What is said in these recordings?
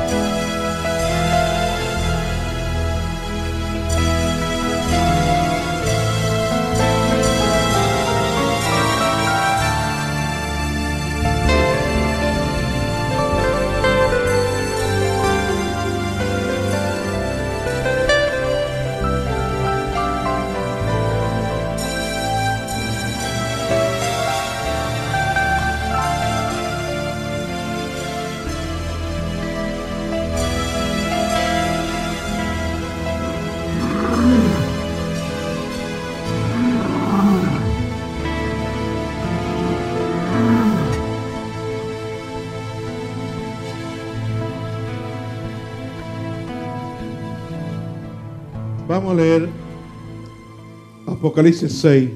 Vamos a leer Apocalipsis 6.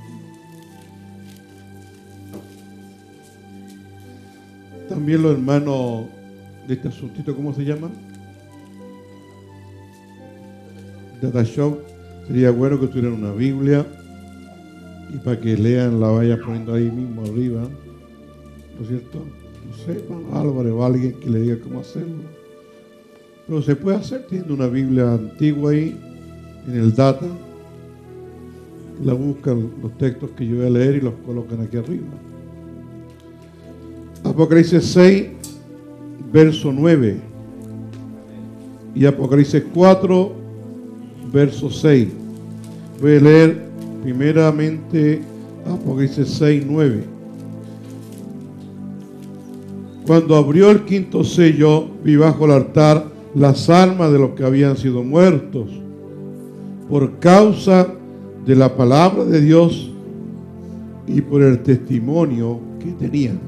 También los hermanos de este asuntito, ¿cómo se llaman? Data Show. Sería bueno que tuvieran una Biblia y para que lean la vaya poniendo ahí mismo arriba, ¿no es cierto? No sepan, Álvaro o alguien que le diga cómo hacerlo. Pero se puede hacer teniendo una Biblia antigua ahí en el data. La buscan los textos que yo voy a leer y los colocan aquí arriba. Apocalipsis 6, verso 9. Y Apocalipsis 4, verso 6. Voy a leer primeramente Apocalipsis 6, 9. Cuando abrió el quinto sello, vi bajo el altar las almas de los que habían sido muertos por causa de la palabra de Dios y por el testimonio que tenían.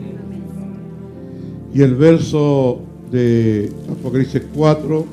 Y el verso de Apocalipsis 4,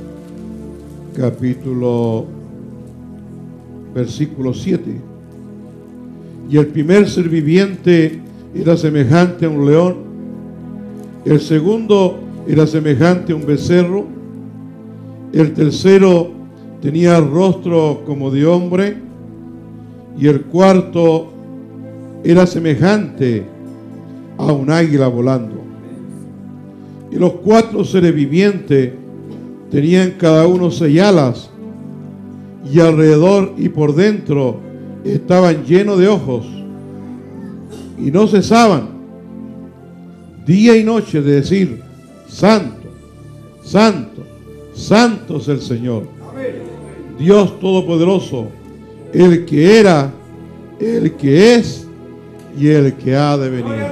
versículo 7. Y el primer ser viviente era semejante a un león, el segundo era semejante a un becerro, el tercero tenía rostro como de hombre, y el cuarto era semejante a un águila volando. Y los cuatro seres vivientes tenían cada uno 6 alas, y alrededor y por dentro estaban llenos de ojos, y no cesaban día y noche de decir: Santo, Santo, Santo es el Señor, Dios Todopoderoso, el que era, el que es y el que ha de venir.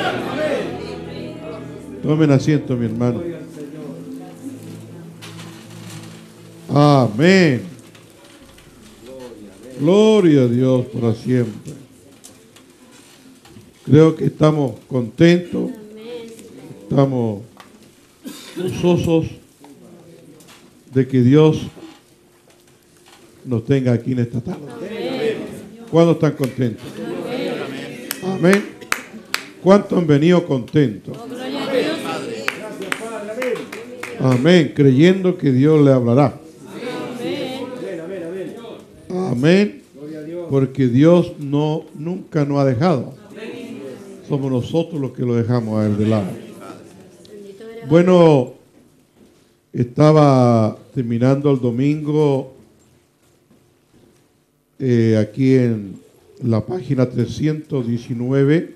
Tomen asiento, mi hermano. Amén. Gloria a Dios para siempre. Creo que estamos contentos, estamos gozosos de que Dios nos tenga aquí en esta tarde. ¿Cuántos están contentos? Amén. ¿Cuántos han venido contentos? Amén. Creyendo que Dios le hablará. Amén. Porque Dios nunca nos ha dejado. Somos nosotros los que lo dejamos a Él de lado. Bueno, estaba terminando el domingo aquí en la página 319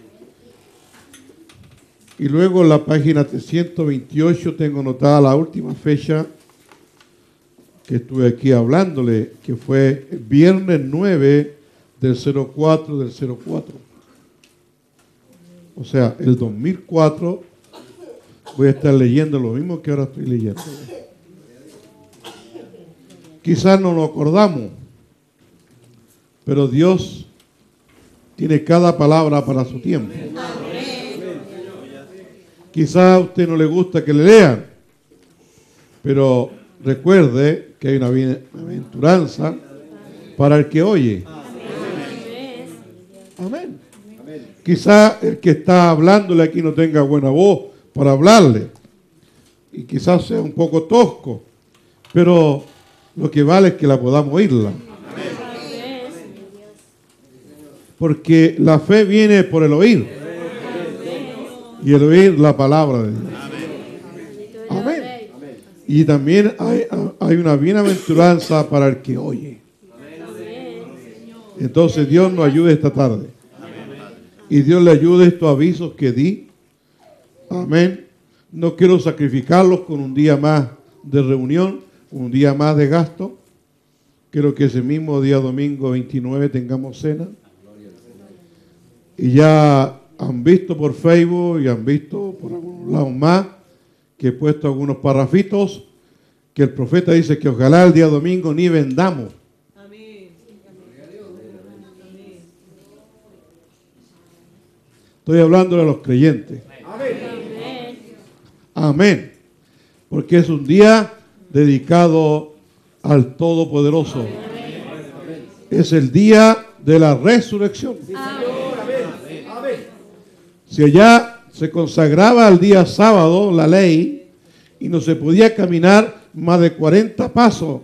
y luego en la página 328 tengo anotada la última fecha que estuve aquí hablándole, que fue el viernes 9 del 04 del 04. O sea, el 2004 voy a estar leyendo lo mismo que ahora estoy leyendo. Quizás no nos acordamos, pero Dios tiene cada palabra para su tiempo. Quizás a usted no le gusta que le lean, pero recuerde que hay una bienaventuranza para el que oye. Amén. Quizás el que está hablándole aquí no tenga buena voz para hablarle, y quizás sea un poco tosco, pero lo que vale es que la podamos oírla. Porque la fe viene por el oír, y el oír la palabra de Dios. Y también hay una bienaventuranza para el que oye. Entonces Dios nos ayude esta tarde. Y Dios le ayude estos avisos que di. Amén. No quiero sacrificarlos con un día más de reunión, un día más de gasto. Quiero que ese mismo día domingo 29 tengamos cena. Y ya han visto por Facebook y han visto por algunos lados más que he puesto algunos parrafitos que el profeta dice que ojalá el día domingo ni vendamos. Amén. Estoy hablando de los creyentes. Amén. Amén. Porque es un día dedicado al Todopoderoso. Es el día de la resurrección. Si allá se consagraba al día sábado la ley y no se podía caminar más de 40 pasos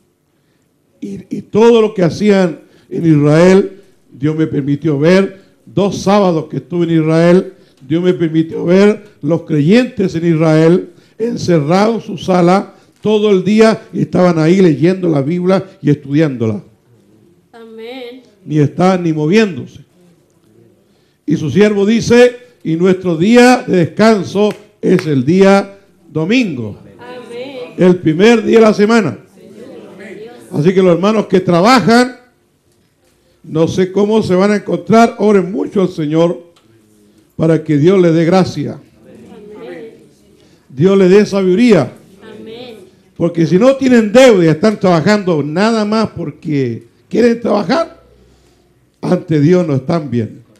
y todo lo que hacían en Israel, Dios me permitió ver 2 sábados que estuve en Israel. Dios me permitió ver los creyentes en Israel encerrados en su sala todo el día y estaban ahí leyendo la Biblia y estudiándola. Amén. Ni estaban ni moviéndose. Y su siervo dice, y nuestro día de descanso es el día domingo. Amén. El primer día de la semana. Así que los hermanos que trabajan, no sé cómo se van a encontrar, oren mucho al Señor para que Dios le dé gracia. Amén. Dios le dé sabiduría. Amén. Porque si no tienen deuda y están trabajando nada más porque quieren trabajar, ante Dios no están bien.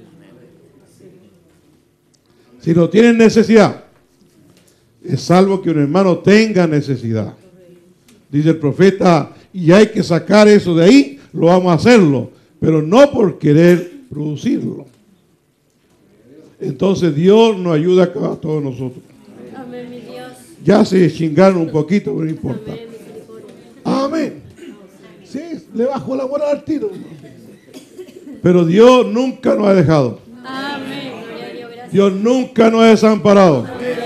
Si no tienen necesidad, es salvo que un hermano tenga necesidad. Dice el profeta, y hay que sacar eso de ahí, lo vamos a hacerlo, pero no por querer producirlo. Entonces Dios nos ayuda a todos nosotros. Amén, mi Dios. Ya se chingaron un poquito, pero no importa. Amén, misericordia. Amén. Sí, le bajó la moral al tiro. Pero Dios nunca nos ha dejado. Amén. Gloria a Dios. Gracias. Dios nunca nos ha desamparado.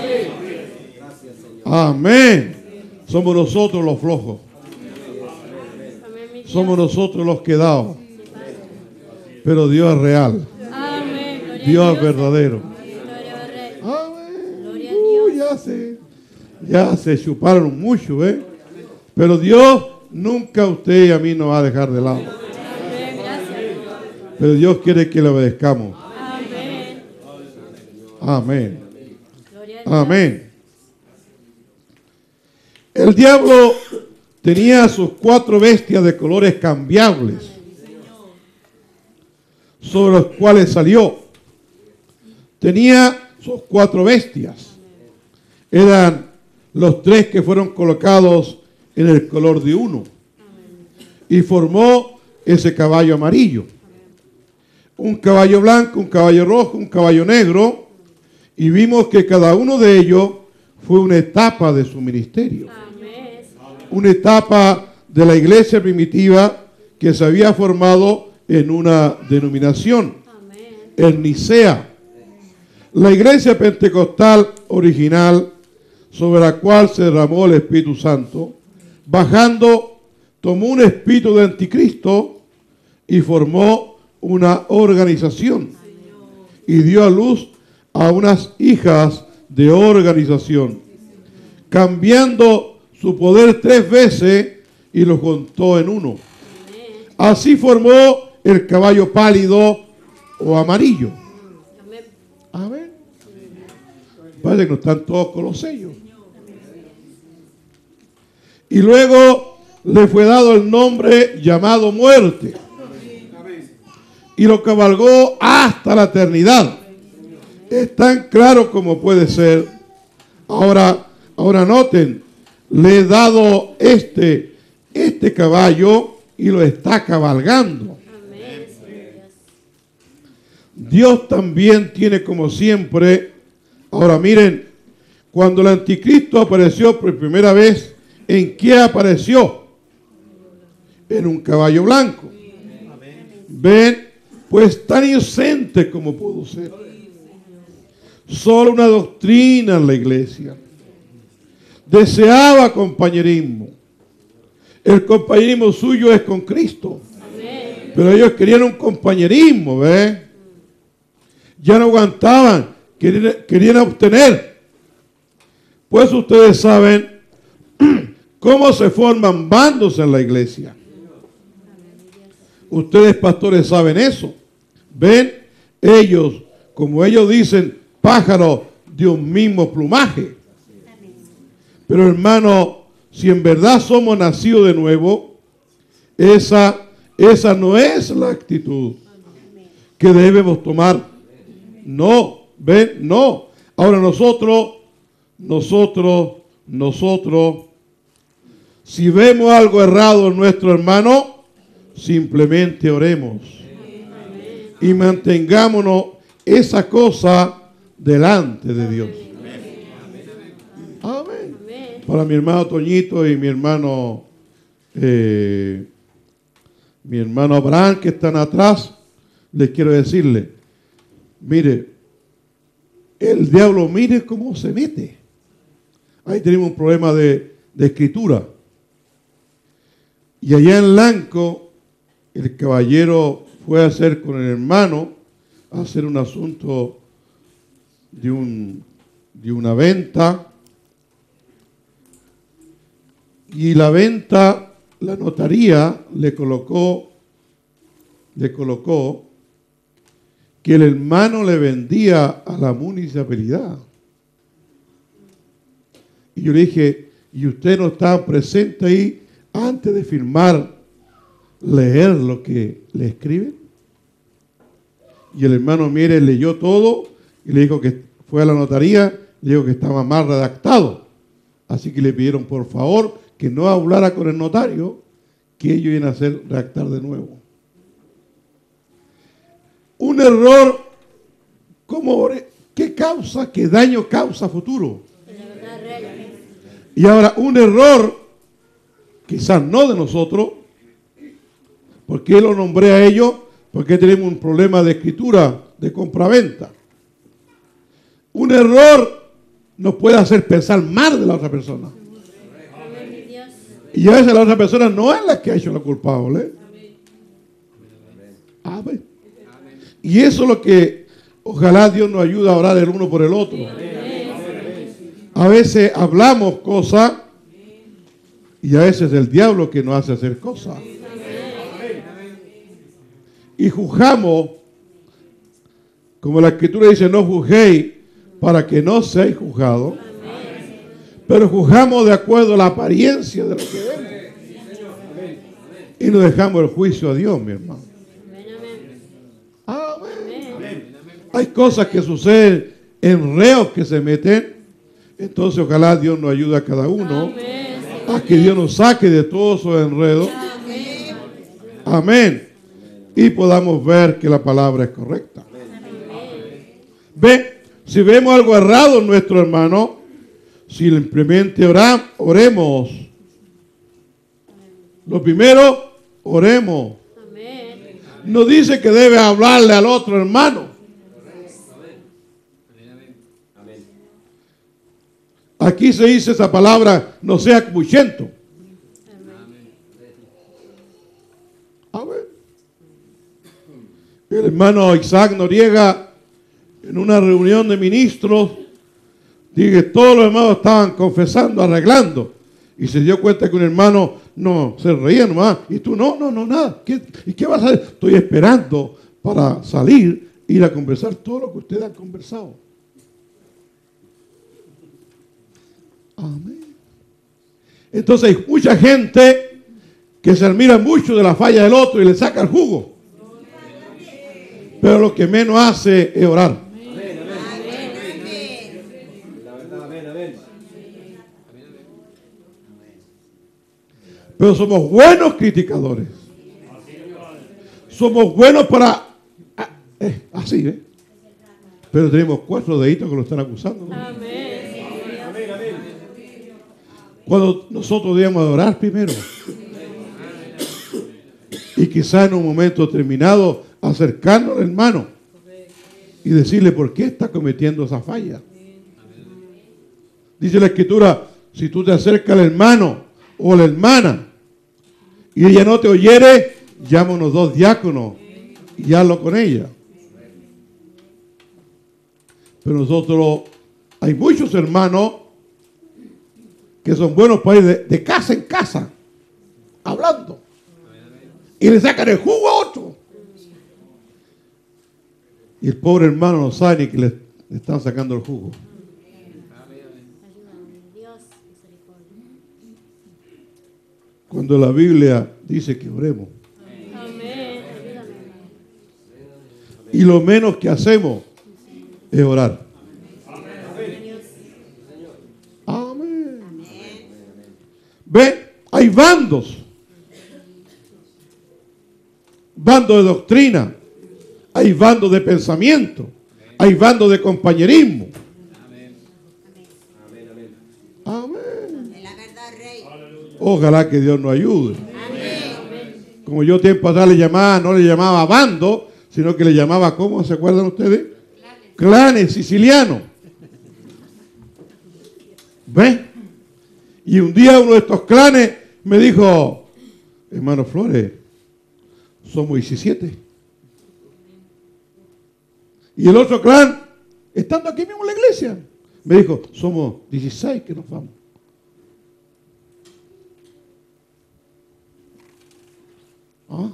Amén. Somos nosotros los flojos. Amén, mi Dios. Somos nosotros los quedados. Pero Dios es real. Amén. Gloria a Dios es verdadero. Gloria al Rey. Amén. Gloria a Dios. Ya se chuparon mucho, ¿eh? Pero Dios nunca a usted y a mí nos va a dejar de lado. Amén. Gracias. Pero Dios quiere que le obedezcamos. Amén. Amén. Gloria a Dios. Amén. El diablo tenía sus 4 bestias de colores cambiables, sobre los cuales salió. Tenía sus 4 bestias. Eran los 3 que fueron colocados en el color de uno. Y formó ese caballo amarillo. Un caballo blanco, un caballo rojo, un caballo negro. Y vimos que cada uno de ellos fue una etapa de su ministerio. Amén. Una etapa de la iglesia primitiva que se había formado en una denominación, Amén. en Nicea. La iglesia pentecostal original sobre la cual se derramó el Espíritu Santo, bajando, tomó un espíritu de anticristo y formó una organización y dio a luz a unas hijas de organización, cambiando su poder 3 veces y lo juntó en uno. Así formó el caballo pálido o amarillo. Amén. Amén. Parece que no están todos con los sellos. Y luego le fue dado el nombre llamado muerte. Y lo cabalgó hasta la eternidad. Es tan claro como puede ser. Ahora noten, le he dado este caballo y lo está cabalgando. Amén. Dios también tiene como siempre. Ahora miren, cuando el anticristo apareció por primera vez, ¿en qué apareció? En un caballo blanco. Ven, pues tan inocente como pudo ser. Solo una doctrina en la iglesia. deseaba compañerismo. El compañerismo suyo es con Cristo. Amén. Pero ellos querían un compañerismo, ¿ves? Ya no aguantaban, querían obtener. Pues ustedes saben cómo se forman bandos en la iglesia. Ustedes, pastores, saben eso. Ven, ellos, como ellos dicen, pájaros de un mismo plumaje. Pero hermano, si en verdad somos nacidos de nuevo, esa no es la actitud que debemos tomar. No, ven, no. Ahora nosotros, si vemos algo errado en nuestro hermano, simplemente oremos. Y mantengámonos esa cosa delante de Dios. Amén. Para mi hermano Toñito y mi hermano Abraham, que están atrás, les quiero decirle, mire, el diablo, mire cómo se mete. Ahí tenemos un problema de escritura. Y allá en Lanco, el caballero fue a hacer con el hermano, a hacer un asunto de una venta. Y la venta, la notaría le colocó que el hermano le vendía a la municipalidad. Y yo le dije, ¿y usted no estaba presente ahí antes de firmar, leer lo que le escriben? Y el hermano, mire, leyó todo y le dijo que fue a la notaría, le dijo que estaba mal redactado. Así que le pidieron por favor que no hablara con el notario, que ellos iban a hacer redactar de nuevo. Un error, ¿qué causa? ¿Qué daño causa futuro? Y ahora un error, quizás no de nosotros, porque lo nombré a ellos, porque tenemos un problema de escritura, de compraventa. Un error nos puede hacer pensar mal de la otra persona. Y a veces la otra persona no es la que ha hecho la culpable. Amén. Y eso es lo que ojalá Dios nos ayude a orar el uno por el otro. A veces hablamos cosas y a veces es el diablo que nos hace hacer cosas. Y juzgamos, como la escritura dice, no juzguéis para que no seáis juzgados, pero juzgamos de acuerdo a la apariencia de lo que vemos. Y nos dejamos el juicio a Dios, mi hermano. Amén. Hay cosas que suceden, enredos que se meten. Entonces ojalá Dios nos ayude a cada uno a que Dios nos saque de todos esos enredos. Amén. Y podamos ver que la palabra es correcta. Ve, si vemos algo errado en nuestro hermano, simplemente oremos. Lo primero, oremos. No dice que debe hablarle al otro hermano. Aquí se dice esa palabra, no sea cuchento. Amén. El hermano Isaac Noriega, en una reunión de ministros, dice que todos los hermanos estaban confesando, arreglando. Y se dio cuenta que un hermano no se reía nomás. Y tú, no, nada. ¿Y qué vas a hacer? Estoy esperando para salir, ir a conversar todo lo que ustedes han conversado. Amén. Entonces hay mucha gente que se admira mucho de la falla del otro y le saca el jugo. Pero lo que menos hace es orar. Pero somos buenos criticadores. Somos buenos para... así, ¿eh? Pero tenemos 4 deditos que lo están acusando, ¿no? Amén. Cuando nosotros debemos orar primero. Y quizá en un momento determinado acercarnos al hermano y decirle por qué está cometiendo esa falla. Dice la escritura, Si tú te acercas al hermano o a la hermana y ella no te oyere, llama a unos 2 diáconos y hazlo con ella. Pero nosotros, hay muchos hermanos que son buenos para ir de casa en casa, hablando. Y le sacan el jugo a otro. Y el pobre hermano no sabe ni que le están sacando el jugo. Cuando la Biblia dice que oremos. Amén. Y lo menos que hacemos es orar. Amén. Ve, hay bandos. Bandos de doctrina. Hay bandos de pensamiento. Hay bandos de compañerismo. Amén. Ojalá que Dios nos ayude. Como yo tiempo atrás le llamaba, no le llamaba bando, sino que le llamaba, ¿cómo se acuerdan ustedes? Clanes sicilianos. ¿Ves? Y un día uno de estos clanes me dijo, hermano Flores, somos 17. Y el otro clan, estando aquí mismo en la iglesia, me dijo, somos 16 que nos vamos. ¿Ah?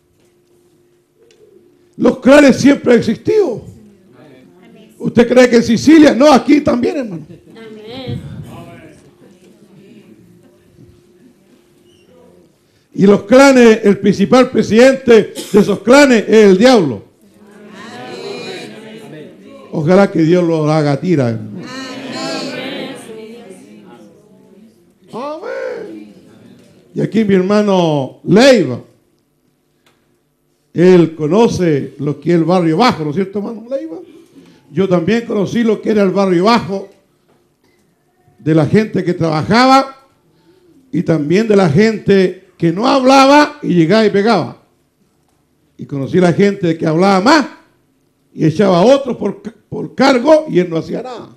Los clanes siempre han existido. ¿Usted cree que en Sicilia? No, aquí también, hermano. Amén. Y los clanes, el principal presidente de esos clanes es el diablo. Ojalá que Dios lo haga tira. Amén. Y aquí mi hermano Leiva, él conoce lo que es el barrio bajo, ¿no es cierto, hermano Leiva? Yo también conocí lo que era el barrio bajo, de la gente que trabajaba y también de la gente que no hablaba y llegaba y pegaba. Y conocí la gente que hablaba más y echaba a otros por cargo y él no hacía nada.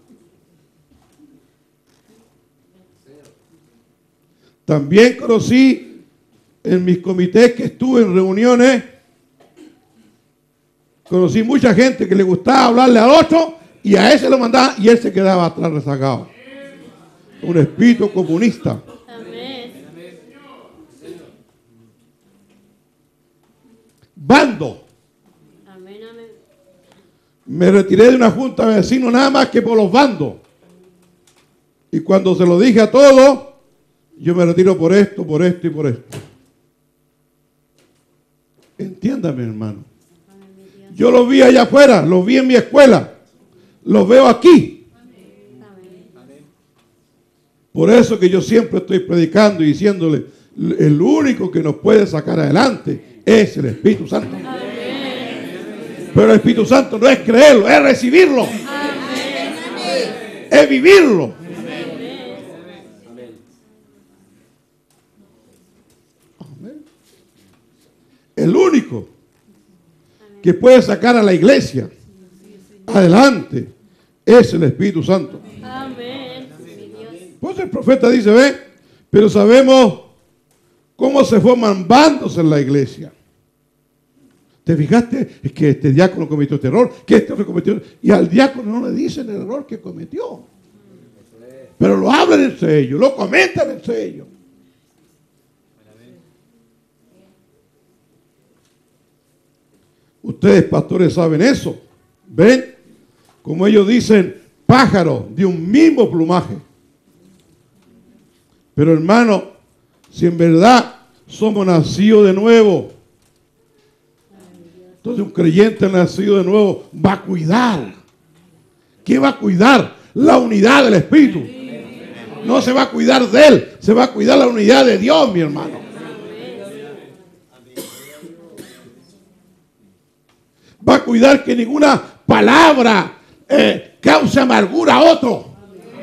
También conocí en mis comités que estuve en reuniones, conocí mucha gente que le gustaba hablarle al otro y a ese lo mandaba y él se quedaba atrás rezagado. Un espíritu comunista. Amén. Bando. Amén, amén. Me retiré de una junta de vecinos nada más que por los bandos. Y cuando se lo dije a todos, yo me retiro por esto y por esto. Entiéndame, hermano. Yo lo vi allá afuera, lo vi en mi escuela, lo veo aquí. Por eso que yo siempre estoy predicando y diciéndole, el único que nos puede sacar adelante es el Espíritu Santo. Pero el Espíritu Santo no es creerlo, es recibirlo. Es vivirlo. Amén. El único que puede sacar a la iglesia adelante es el Espíritu Santo. Amén. Pues el profeta dice, ve, pero sabemos cómo se forman bandos en la iglesia. ¿Te fijaste? Es que este diácono cometió este error, que este otro cometió. Y al diácono no le dicen el error que cometió. Pero lo hablan entre ellos, lo comentan entre ellos. Ustedes, pastores, saben eso. ¿Ven? Como ellos dicen, pájaros de un mismo plumaje. Pero hermano, si en verdad somos nacidos de nuevo, entonces un creyente nacido de nuevo va a cuidar. ¿Qué va a cuidar? La unidad del Espíritu. No se va a cuidar de él, se va a cuidar la unidad de Dios, mi hermano. Va a cuidar que ninguna palabra cause amargura a otro.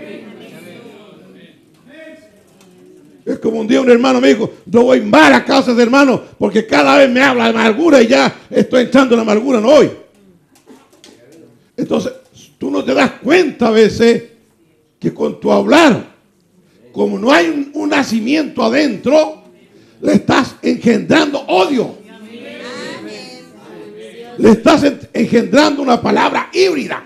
Es como un día un hermano me dijo, no voy mal a casa de hermano porque cada vez me habla de amargura y ya estoy echando la amargura, no hoy. Entonces, tú no te das cuenta a veces que con tu hablar, como no hay un nacimiento adentro, le estás engendrando odio. Le estás engendrando una palabra híbrida.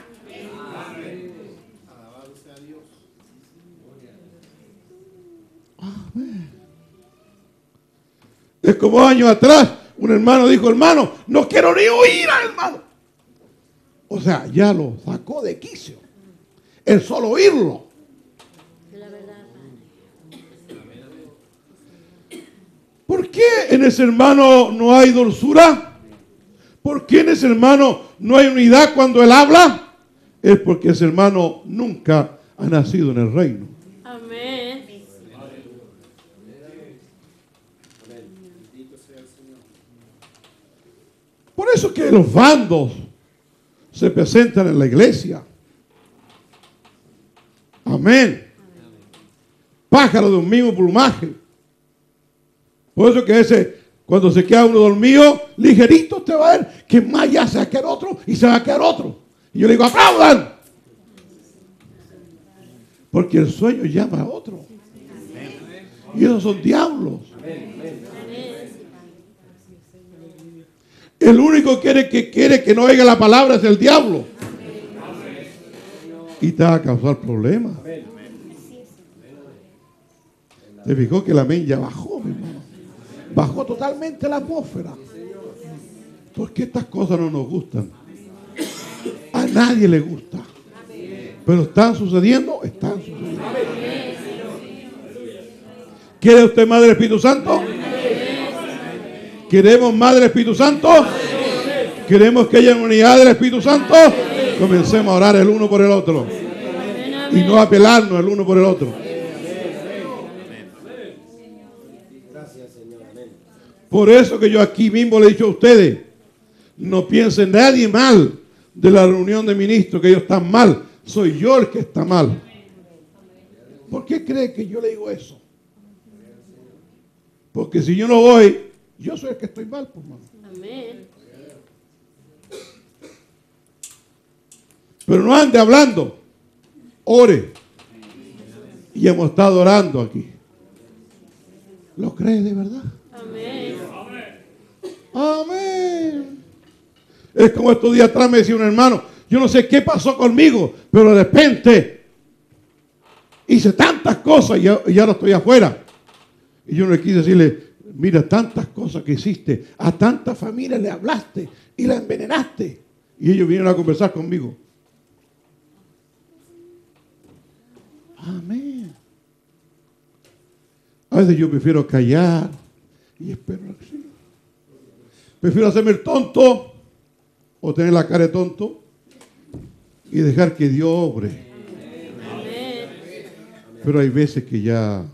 Es como años atrás, un hermano dijo, hermano, no quiero ni oír al hermano. O sea, ya lo sacó de quicio. El solo oírlo. ¿Por qué en ese hermano no hay dulzura? ¿Por qué en ese hermano no hay unidad cuando él habla? Es porque ese hermano nunca ha nacido en el reino. Amén. Por eso que los bandos se presentan en la iglesia. Amén. Pájaros de un mismo plumaje. Por eso que ese, cuando se queda uno dormido, ligerito usted va a ver que más ya se va a quedar otro y se va a quedar otro. Y yo le digo, aplaudan. Porque el sueño llama a otro. Y esos son diablos. El único que quiere que no oiga la palabra es el diablo. Y te va a causar problemas. ¿Te fijó que la amén ya bajó, mi hermano? Bajó totalmente la atmósfera. Porque estas cosas no nos gustan. A nadie le gusta. Pero están sucediendo, están sucediendo. ¿Quiere usted más del Espíritu Santo? ¿Queremos más del Espíritu Santo? ¿Queremos que haya unidad del Espíritu Santo? Comencemos a orar el uno por el otro. Y no a pelarnos el uno por el otro. Por eso que yo aquí mismo le he dicho a ustedes, no piensen nadie mal de la reunión de ministros, que ellos están mal. Soy yo el que está mal. ¿Por qué cree que yo le digo eso? Porque si yo no voy, yo soy el que estoy mal, pues, hermano. Amén. Pero no ande hablando. Ore. Y hemos estado orando aquí. ¿Lo cree de verdad? Amén. Amén. Es como estos días atrás me decía un hermano, yo no sé qué pasó conmigo, pero de repente hice tantas cosas y ahora estoy afuera. Y yo no le quise decirle, mira, tantas cosas que hiciste, a tantas familias le hablaste y la envenenaste. Y ellos vinieron a conversar conmigo. Amén. A veces yo prefiero callar y espero la acción. Prefiero hacerme el tonto o tener la cara de tonto y dejar que Dios obre. Amén. Pero hay veces que ya,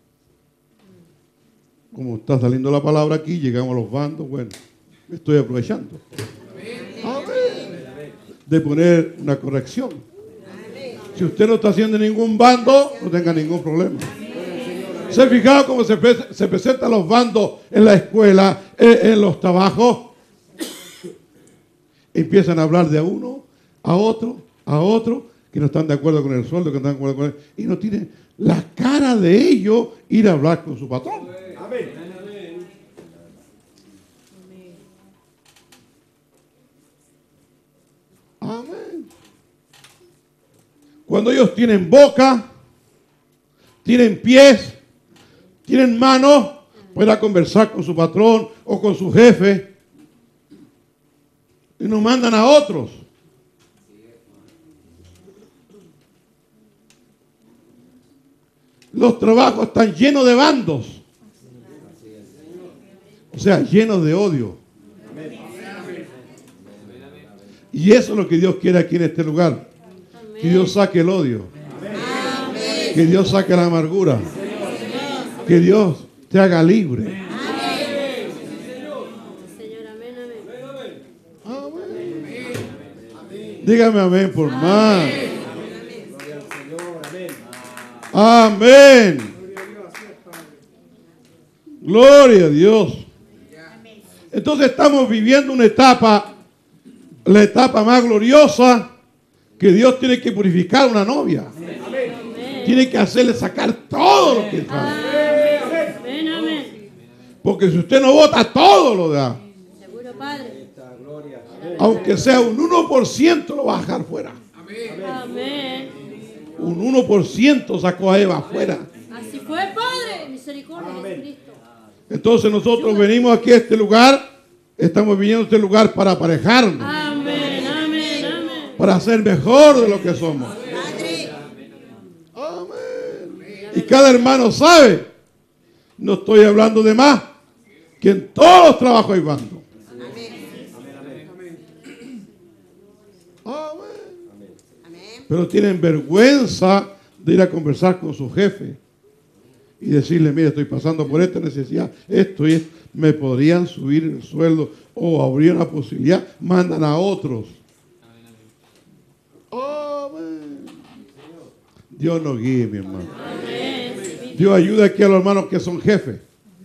como está saliendo la palabra aquí, llegamos a los bandos, bueno, me estoy aprovechando. Amén. De poner una corrección. Si usted no está haciendo ningún bando, no tenga ningún problema. ¿Se ha fijado cómo se presentan los bandos en la escuela, en los trabajos? Empiezan a hablar de a uno, a otro, que no están de acuerdo con el sueldo, que no están de acuerdo con él, y no tienen la cara de ellos ir a hablar con su patrón. Amén. Amén. Cuando ellos tienen boca, tienen pies, tienen manos, pueden conversar con su patrón o con su jefe y nos mandan a otros. Los trabajos están llenos de bandos, o sea, llenos de odio. Y eso es lo que Dios quiere aquí en este lugar. Que Dios saque el odio. Que Dios saque la amargura. Que Dios te haga libre. Señor, amén, Amén. Dígame amén por más. Amén. Gloria a Dios. Entonces estamos viviendo una etapa, la etapa más gloriosa, que Dios tiene que purificar a una novia. tiene que hacerle sacar todo lo que sabe. Amén, amén. Porque si usted no vota, todo lo da. Seguro, Padre. Aunque sea un 1%, lo va a dejar fuera. Amén. Un 1% sacó a Eva afuera. Así fue, Padre. Misericordia de Cristo. Entonces nosotros venimos aquí a este lugar, estamos viniendo a este lugar para aparejarnos, Amén, amén, amén. para ser mejor de lo que somos. Amén. Y cada hermano sabe, no estoy hablando de más, que en todos los trabajos hay bando. Amén. Pero tienen vergüenza de ir a conversar con su jefe y decirle, mire, estoy pasando por esta necesidad, esto y esto, me podrían subir el sueldo o habría una posibilidad, mandan a otros. Amén. Dios nos guíe, mi hermano. Dios ayuda aquí a los hermanos que son jefes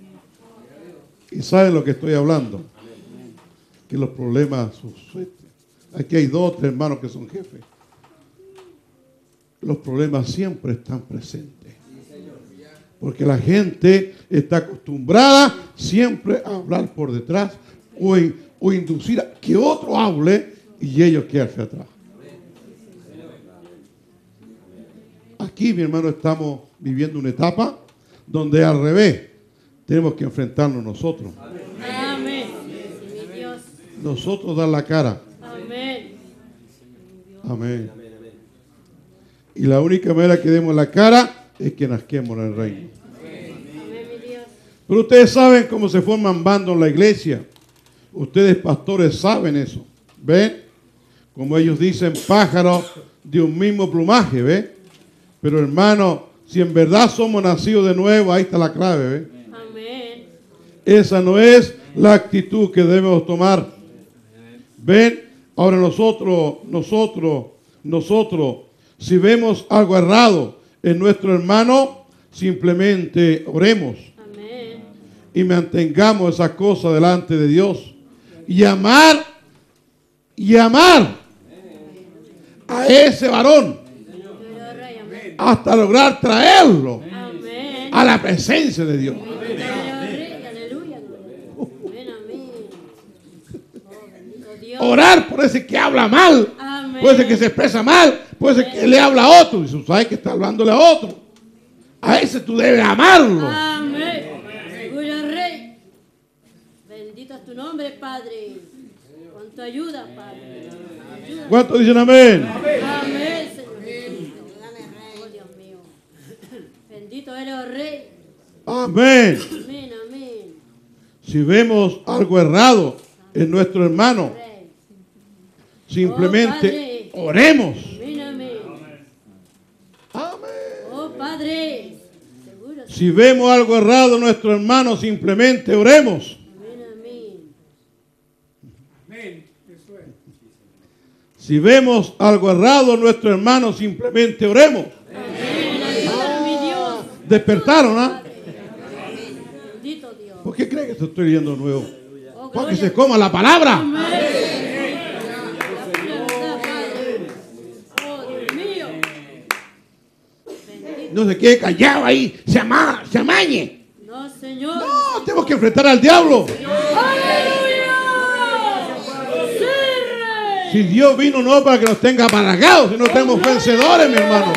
y saben lo que estoy hablando, que los problemas suceden. Aquí hay 2 o 3 hermanos que son jefes. Los problemas siempre están presentes. Porque la gente está acostumbrada siempre a hablar por detrás o inducir a que otro hable y ellos quedarse atrás. Aquí, mi hermano, estamos viviendo una etapa donde al revés tenemos que enfrentarnos nosotros. Amén. Sí, mi Dios. Nosotros dar la cara. Amén. Amén. Y la única manera que demos la cara es que nazquemos en el reino. Amén, mi Dios. Pero ustedes saben cómo se forman bandos en la iglesia. Ustedes pastores saben eso. ¿Ven? Como ellos dicen, pájaros de un mismo plumaje. ¿Ven? Pero hermano, si en verdad somos nacidos de nuevo, ahí está la clave. ¿Ven? Amén. Esa no es la actitud que debemos tomar. ¿Ven? Ahora nosotros, si vemos algo errado en nuestro hermano, simplemente oremos. Amén. Y mantengamos esa cosa delante de Dios. Y amar a ese varón Pero, Rey, amén. hasta lograr traerlo Amén. a la presencia de Dios. Pero, Rey, aleluya. Amén, amén. Oh, bendito Dios. Orar por ese que habla mal, Amén. puede ser que se expresa mal, puede ser que le habla a otro. Y tú sabes que está hablándole a otro. A ese tú debes amarlo. Amén. Seguro, Rey. Bendito es tu nombre, Padre. Con tu ayuda, Padre. Ayúdame. ¿Cuántos dicen amén? Amén, Señor. Oh, Dios mío. Bendito eres, oh Rey. Amén. Amén, amén. Si vemos algo errado en nuestro hermano, Rey. simplemente oremos. Amén, amén. Amén. Oh, Padre. Seguro. Si vemos algo errado en nuestro hermano, simplemente oremos. Amén, amén. Si vemos algo errado en nuestro hermano, simplemente oremos. Amén. Ayuda, mi Dios. Despertaron, ¿ah? Bendito Dios. ¿Por qué creen que esto estoy leyendo nuevo? Oh, Para que gloria. se coma la palabra. Amén. La verdad, Padre. Oh, Dios mío. Bendito. No se quede callado ahí, se amañe. No, Señor. No, tenemos que enfrentar al diablo. ¡Aleluya! ¡Sí, Rey! Si Dios vino no para que nos tenga apagados, sino tenemos vencedores, mi hermano.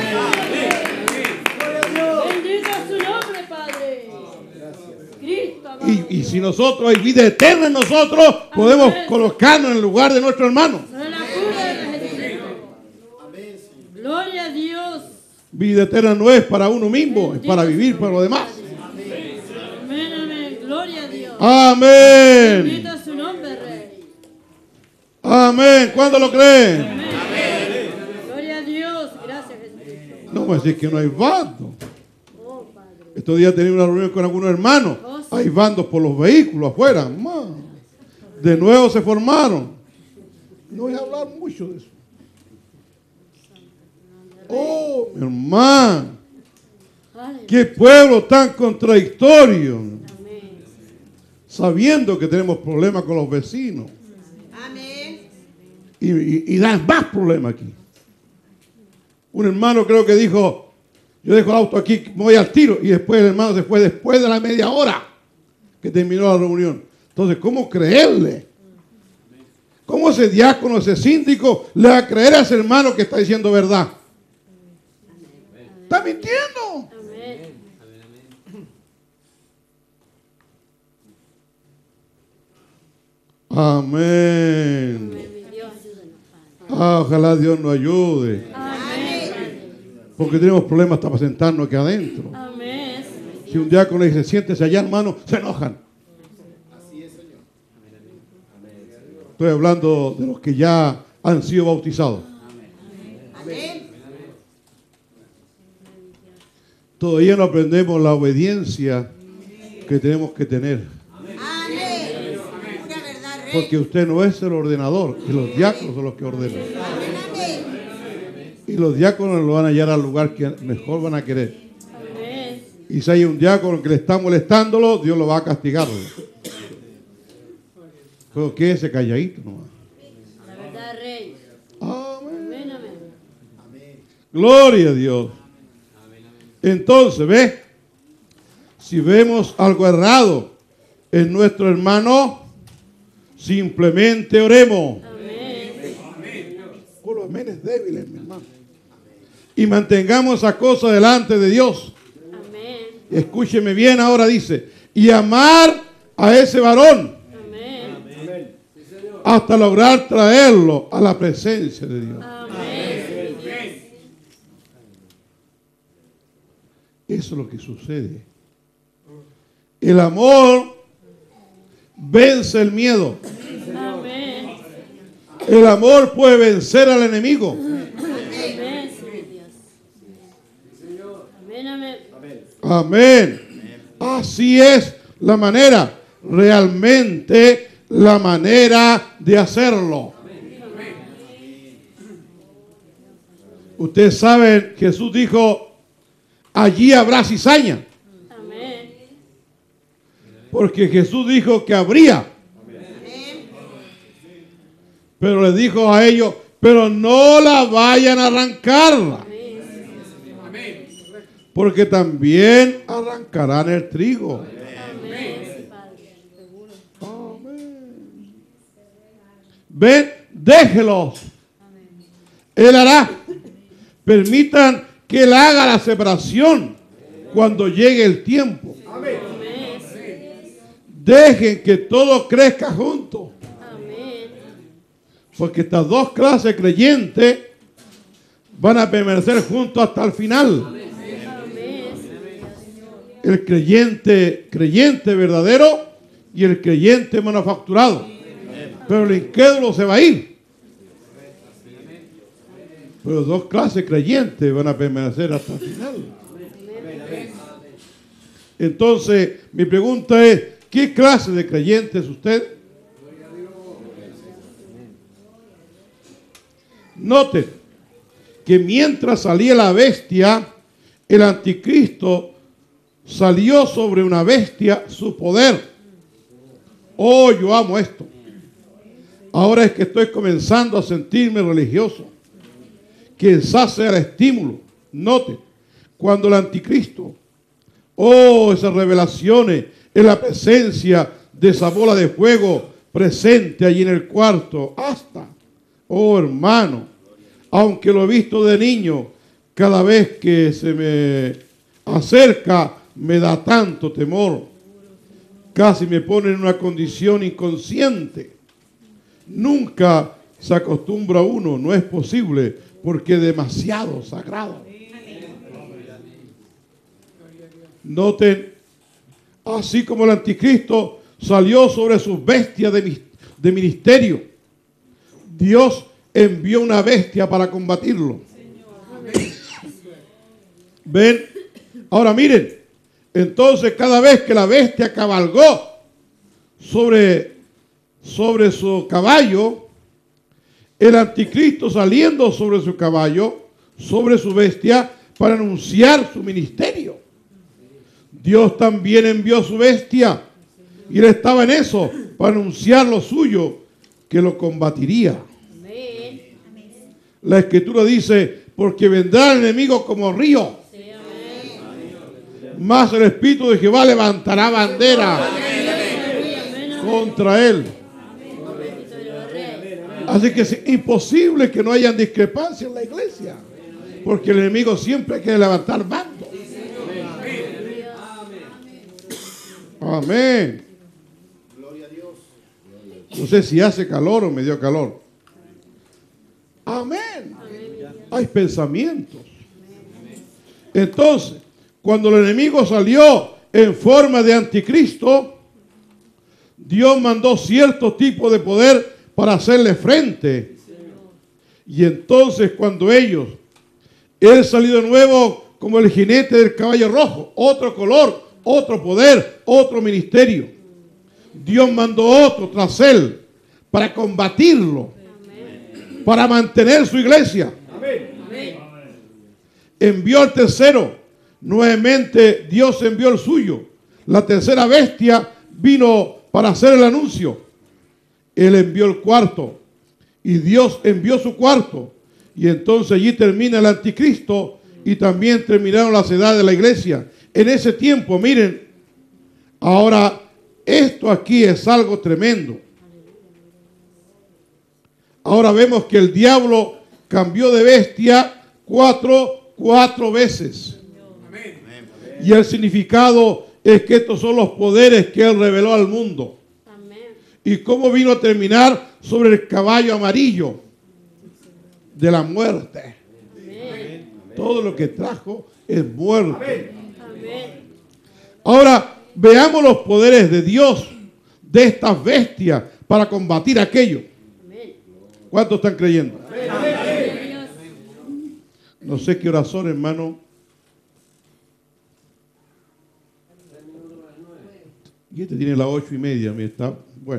Bendito es su nombre, Padre. Cristo, amado. Y si nosotros hay vida eterna en nosotros, podemos colocarnos en el lugar de nuestro hermano. Soy la cura de Jesucristo. Gloria a Dios. Vida eterna no es para uno mismo, es para vivir para los demás. Amén, amén. Gloria a Dios. Amén. Bendito es su nombre, Rey. Amén. ¿Cuándo lo creen? Amén. Gloria a Dios. Gracias, Jesucristo. No me decir que no hay bandos. Oh, Padre. Estos días tenía una reunión con algunos hermanos. Hay bandos por los vehículos afuera. Man. De nuevo se formaron. No voy a hablar mucho de eso. Oh, mi hermano. Aleluya. Qué pueblo tan contradictorio. Amén. Sabiendo que tenemos problemas con los vecinos. Amén. Y dan más problemas aquí. Un hermano creo que dijo, Yo dejo el auto aquí, me voy al tiro y después el hermano se fue después de la media hora que terminó la reunión. Entonces, ¿cómo creerle? ¿Cómo ese diácono, ese síndico le va a creer a ese hermano que está diciendo verdad? Está mintiendo. Amén. Ojalá Dios nos ayude. Porque tenemos problemas hasta para sentarnos aquí adentro. Si un diácono le dice, siéntese allá, hermano, se enojan. Estoy hablando de los que ya han sido bautizados. Todavía no aprendemos la obediencia que tenemos que tener. Porque usted no es el ordenador, y los diáconos son los que ordenan. Y los diáconos lo van a hallar al lugar que mejor van a querer. Y si hay un diácono que le está molestándolo, Dios lo va a castigar. Pero quédese calladito nomás. La verdad, Rey. Amén. Gloria a Dios. Entonces, ¿ves? Si vemos algo errado en nuestro hermano, simplemente oremos. Por los amenes débiles, mi hermano. Y mantengamos esa cosa delante de Dios. Escúcheme bien, ahora dice, y amar a ese varón. Hasta lograr traerlo a la presencia de Dios. Eso es lo que sucede. El amor vence el miedo. El amor puede vencer al enemigo. Amén. Así es la manera, realmente la manera de hacerlo. Ustedes saben, Jesús dijo, allí habrá cizaña. Porque Jesús dijo que habría. Pero le dijo a ellos, pero no la vayan a arrancar. Porque también arrancarán el trigo. Ven, déjelos. Él hará. Permitan que Él haga la separación cuando llegue el tiempo. Dejen que todo crezca junto. Porque estas dos clases creyentes van a permanecer juntos hasta el final. El creyente verdadero y el creyente manufacturado. Pero el incrédulo se va a ir. Pero dos clases creyentes van a permanecer hasta el final. Entonces, mi pregunta es, ¿qué clase de creyente es usted? Noten que mientras salía la bestia, el anticristo salió sobre una bestia su poder. Oh, yo amo esto. Ahora es que estoy comenzando a sentirme religioso. Quizás sea el estímulo. Note, cuando el anticristo, oh, esas revelaciones en la presencia de esa bola de fuego presente allí en el cuarto, hasta, oh hermano, aunque lo he visto de niño, cada vez que se me acerca me da tanto temor. Casi me pone en una condición inconsciente. Nunca se acostumbra uno, no es posible, porque es demasiado sagrado. Noten, así como el anticristo salió sobre sus bestias de ministerio, Dios envió una bestia para combatirlo. ¿Ven? Ahora miren, entonces cada vez que la bestia cabalgó sobre su caballo, el anticristo saliendo sobre su caballo, sobre su bestia, para anunciar su ministerio. Dios también envió su bestia y él estaba en eso, para anunciar lo suyo, que lo combatiría. La escritura dice, porque vendrá el enemigo como río. Más el Espíritu de Jehová levantará bandera contra él. Así que es imposible que no hayan discrepancias en la iglesia, porque el enemigo siempre quiere levantar bandos. Amén. No sé si hace calor o me dio calor. Amén. Hay pensamientos. Entonces, cuando el enemigo salió en forma de anticristo, Dios mandó cierto tipo de poder para hacerle frente. Y entonces cuando él salió de nuevo como el jinete del caballo rojo, otro color, otro poder, otro ministerio. Dios mandó otro tras él para combatirlo, para mantener su iglesia. Envió al tercero, nuevamente Dios envió el suyo. La tercera bestia vino para hacer el anuncio. Él envió el cuarto y Dios envió su cuarto. Y entonces allí termina el anticristo y también terminaron las edades de la iglesia. En ese tiempo, miren, ahora esto aquí es algo tremendo. Ahora vemos que el diablo cambió de bestia cuatro veces. Y el significado es que estos son los poderes que él reveló al mundo. ¿Y cómo vino a terminar? Sobre el caballo amarillo de la muerte. Todo lo que trajo es muerte. Ahora veamos los poderes de Dios, de estas bestias, para combatir aquello. ¿Cuántos están creyendo? No sé qué horas son, hermano. Y este tiene las 8:30. Mira, está bueno.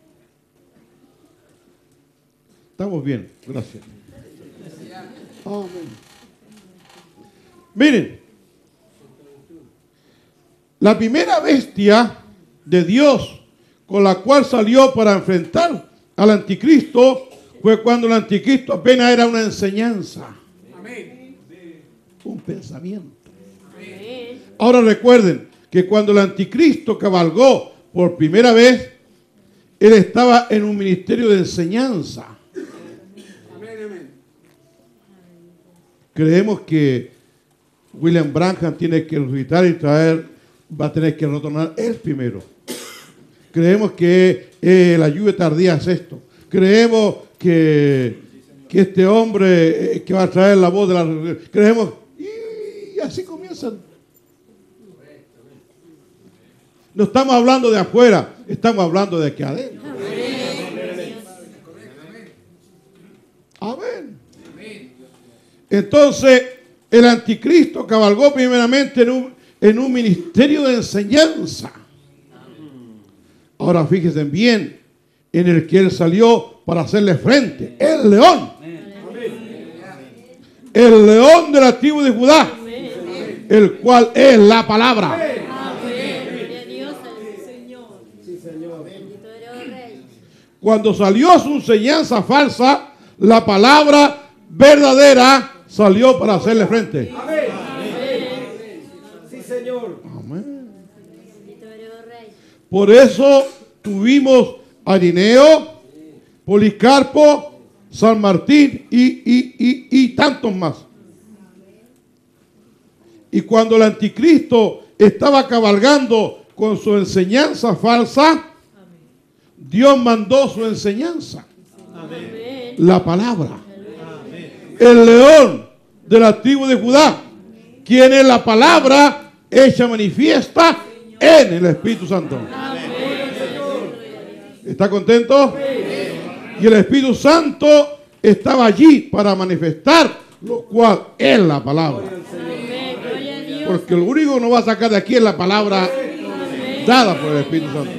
Estamos bien, gracias. Amén. Miren, la primera bestia de Dios con la cual salió para enfrentar al anticristo fue cuando el anticristo apenas era una enseñanza. Un pensamiento. Ahora recuerden que cuando el anticristo cabalgó por primera vez, él estaba en un ministerio de enseñanza. Creemos que William Branham tiene que resucitar y traer, va a tener que retornar él primero. Creemos que la lluvia tardía es esto. Creemos que este hombre que va a traer la voz de la... Creemos, y así comienzan. No estamos hablando de afuera, estamos hablando de aquí adentro. Amén. Entonces, el anticristo cabalgó primeramente en un ministerio de enseñanza. Ahora fíjense bien en el que él salió para hacerle frente. El león. El león de la tribu de Judá. El cual es la palabra. Cuando salió su enseñanza falsa, la palabra verdadera salió para hacerle frente. Amén. Sí, Señor. Amén. Por eso tuvimos a Irineo, Policarpo, San Martín y tantos más. Y cuando el anticristo estaba cabalgando con su enseñanza falsa, Dios mandó su enseñanza. Amén. La palabra. Amén. El león de la tribu de Judá, quien es la palabra hecha manifiesta en el Espíritu Santo. Amén. ¿Está contento? Y el Espíritu Santo estaba allí para manifestar lo cual es la palabra. Porque lo único que nos va a sacar de aquí es la palabra dada por el Espíritu Santo.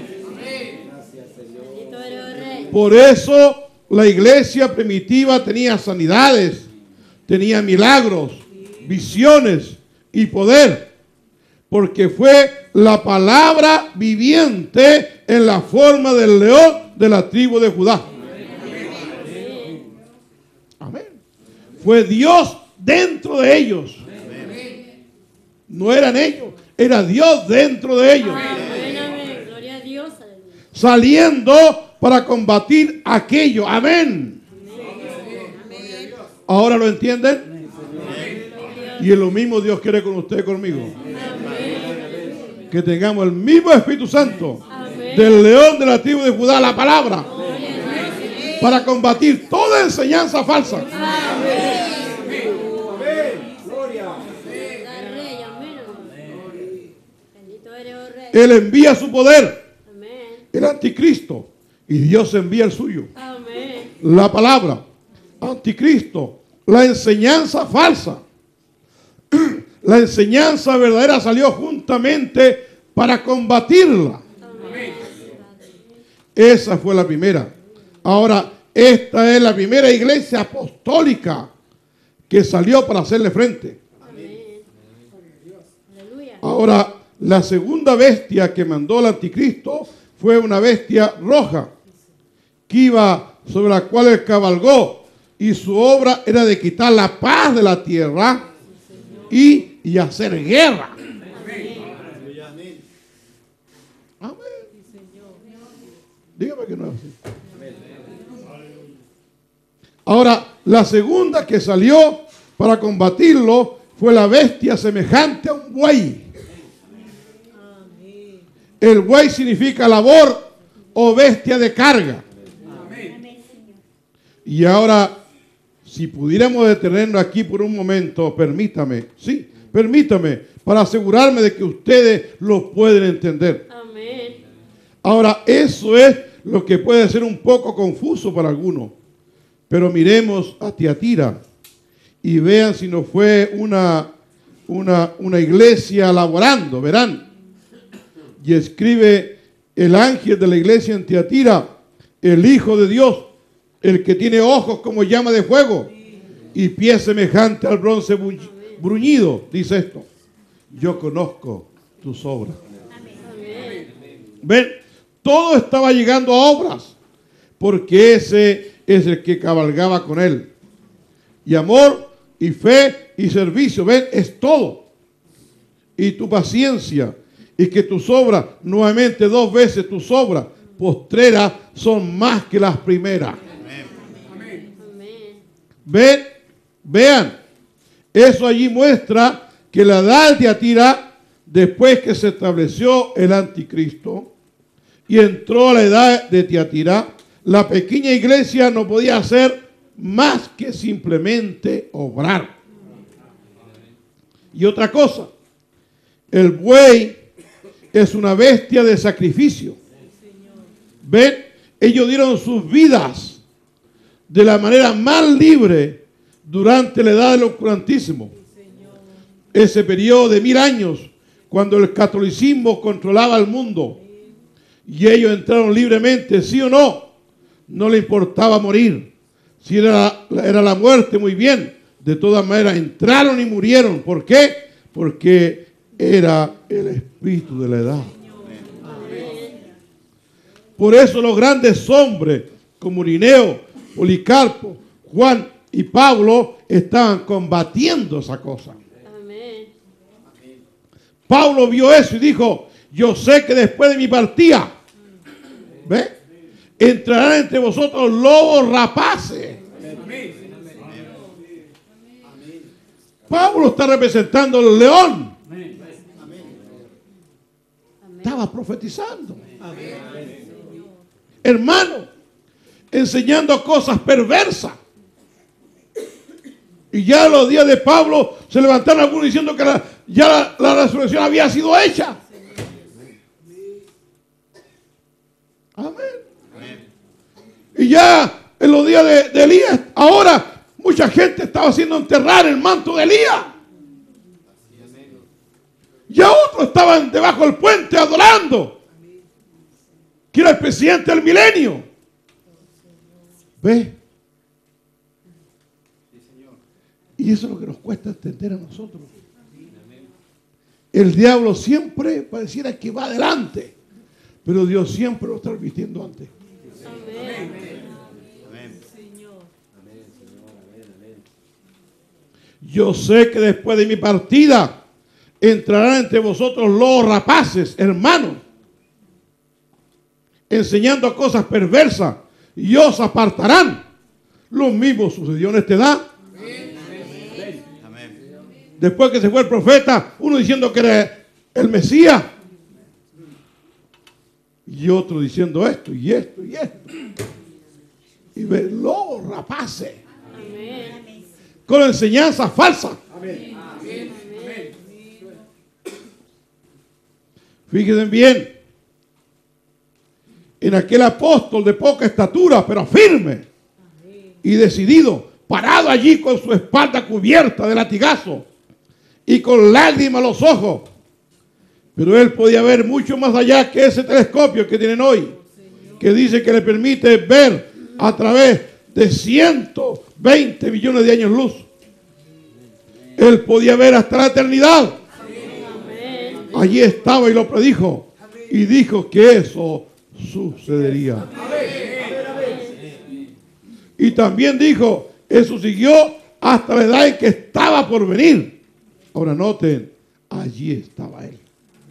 Por eso la iglesia primitiva tenía sanidades, tenía milagros, visiones y poder. Porque fue la palabra viviente en la forma del león de la tribu de Judá. Amén. Fue Dios dentro de ellos. No eran ellos, era Dios dentro de ellos. Amén, amén. Gloria a Dios. Aleluya. Saliendo para combatir aquello. Amén. ¿Ahora lo entienden? Y es lo mismo Dios quiere con usted y conmigo. Amén. Que tengamos el mismo Espíritu Santo Amén. del león de la tribu de Judá, la palabra, Gloria a Dios. para combatir toda enseñanza falsa. Amén. Gloria. Rey, amén. Bendito eres, oh Rey. Él envía su poder, Amén. el anticristo, y Dios envía el suyo. Amén. La palabra, anticristo, la enseñanza falsa. La enseñanza verdadera salió juntamente para combatirla. Amén. Esa fue la primera. Ahora, esta es la primera iglesia apostólica que salió para hacerle frente. Amén. Aleluya. Ahora, la segunda bestia que mandó el anticristo fue una bestia roja que iba sobre la cual él cabalgó, y su obra era de quitar la paz de la tierra y hacer guerra. Amén. Dígame que no es así. Ahora, la segunda que salió para combatirlo fue la bestia semejante a un buey. El buey significa labor o bestia de carga. Y ahora, si pudiéramos detenernos aquí por un momento, permítame, para asegurarme de que ustedes lo pueden entender. Amén. Ahora, eso es lo que puede ser un poco confuso para algunos. Pero miremos a Tiatira y vean si no fue una iglesia laborando, verán. Y escribe el ángel de la iglesia en Tiatira, el Hijo de Dios, el que tiene ojos como llama de fuego y pies semejante al bronce bruñido, dice esto: yo conozco tus obras. Amén. Ven, todo estaba llegando a obras, porque ese es el que cabalgaba con él. Y amor, y fe, y servicio, ven, es todo. Y tu paciencia, y que tus obras, nuevamente 2 veces tus obras postreras, son más que las primeras. Amén. Ven, vean, eso allí muestra que la edad de Tiatira, después que se estableció el anticristo y entró a la edad de Tiatira, la pequeña iglesia no podía hacer más que simplemente obrar. Y otra cosa, el buey es una bestia de sacrificio. Ven, ellos dieron sus vidas de la manera más libre durante la edad del oscurantismo. Ese periodo de 1000 años, cuando el catolicismo controlaba el mundo y ellos entraron libremente, sí o no, no le importaba morir. Si era la muerte, muy bien. De todas maneras, entraron y murieron. ¿Por qué? Porque era el espíritu de la edad. Por eso los grandes hombres como Irineo, Policarpo, Juan y Pablo estaban combatiendo esa cosa. Amén. Pablo vio eso y dijo: yo sé que después de mi partida, ¿ve?, entrarán entre vosotros lobos rapaces. Pablo está representando al león. Estaba profetizando. Hermano, enseñando cosas perversas. Y ya en los días de Pablo se levantaron algunos diciendo que ya la resurrección había sido hecha. Amén. Y ya en los días de Elías, ahora mucha gente estaba haciendo enterrar el manto de Elías. Ya otros estaban debajo del puente adorando, que era el presidente del milenio. ¿Ve? Y eso es lo que nos cuesta entender a nosotros. El diablo siempre pareciera que va adelante, pero Dios siempre lo está advirtiendo antes. Amén. Yo sé que después de mi partida entrarán entre vosotros lobos rapaces, hermanos, enseñando cosas perversas, y os apartarán. Lo mismo sucedió en esta edad. Después que se fue el profeta, uno diciendo que era el Mesías, y otro diciendo esto y esto y esto. Y ve lobos rapaces. Amén. Con enseñanzas falsas. Amén. Fíjense bien. En aquel apóstol de poca estatura, pero firme y decidido, parado allí con su espalda cubierta de latigazo y con lágrimas en los ojos. Pero él podía ver mucho más allá que ese telescopio que tienen hoy, que dice que le permite ver a través de 120 millones de años luz. Él podía ver hasta la eternidad. Allí estaba y lo predijo y dijo que eso sucedería. Y también dijo, eso siguió hasta la edad en que estaba por venir. Ahora noten, allí estaba él.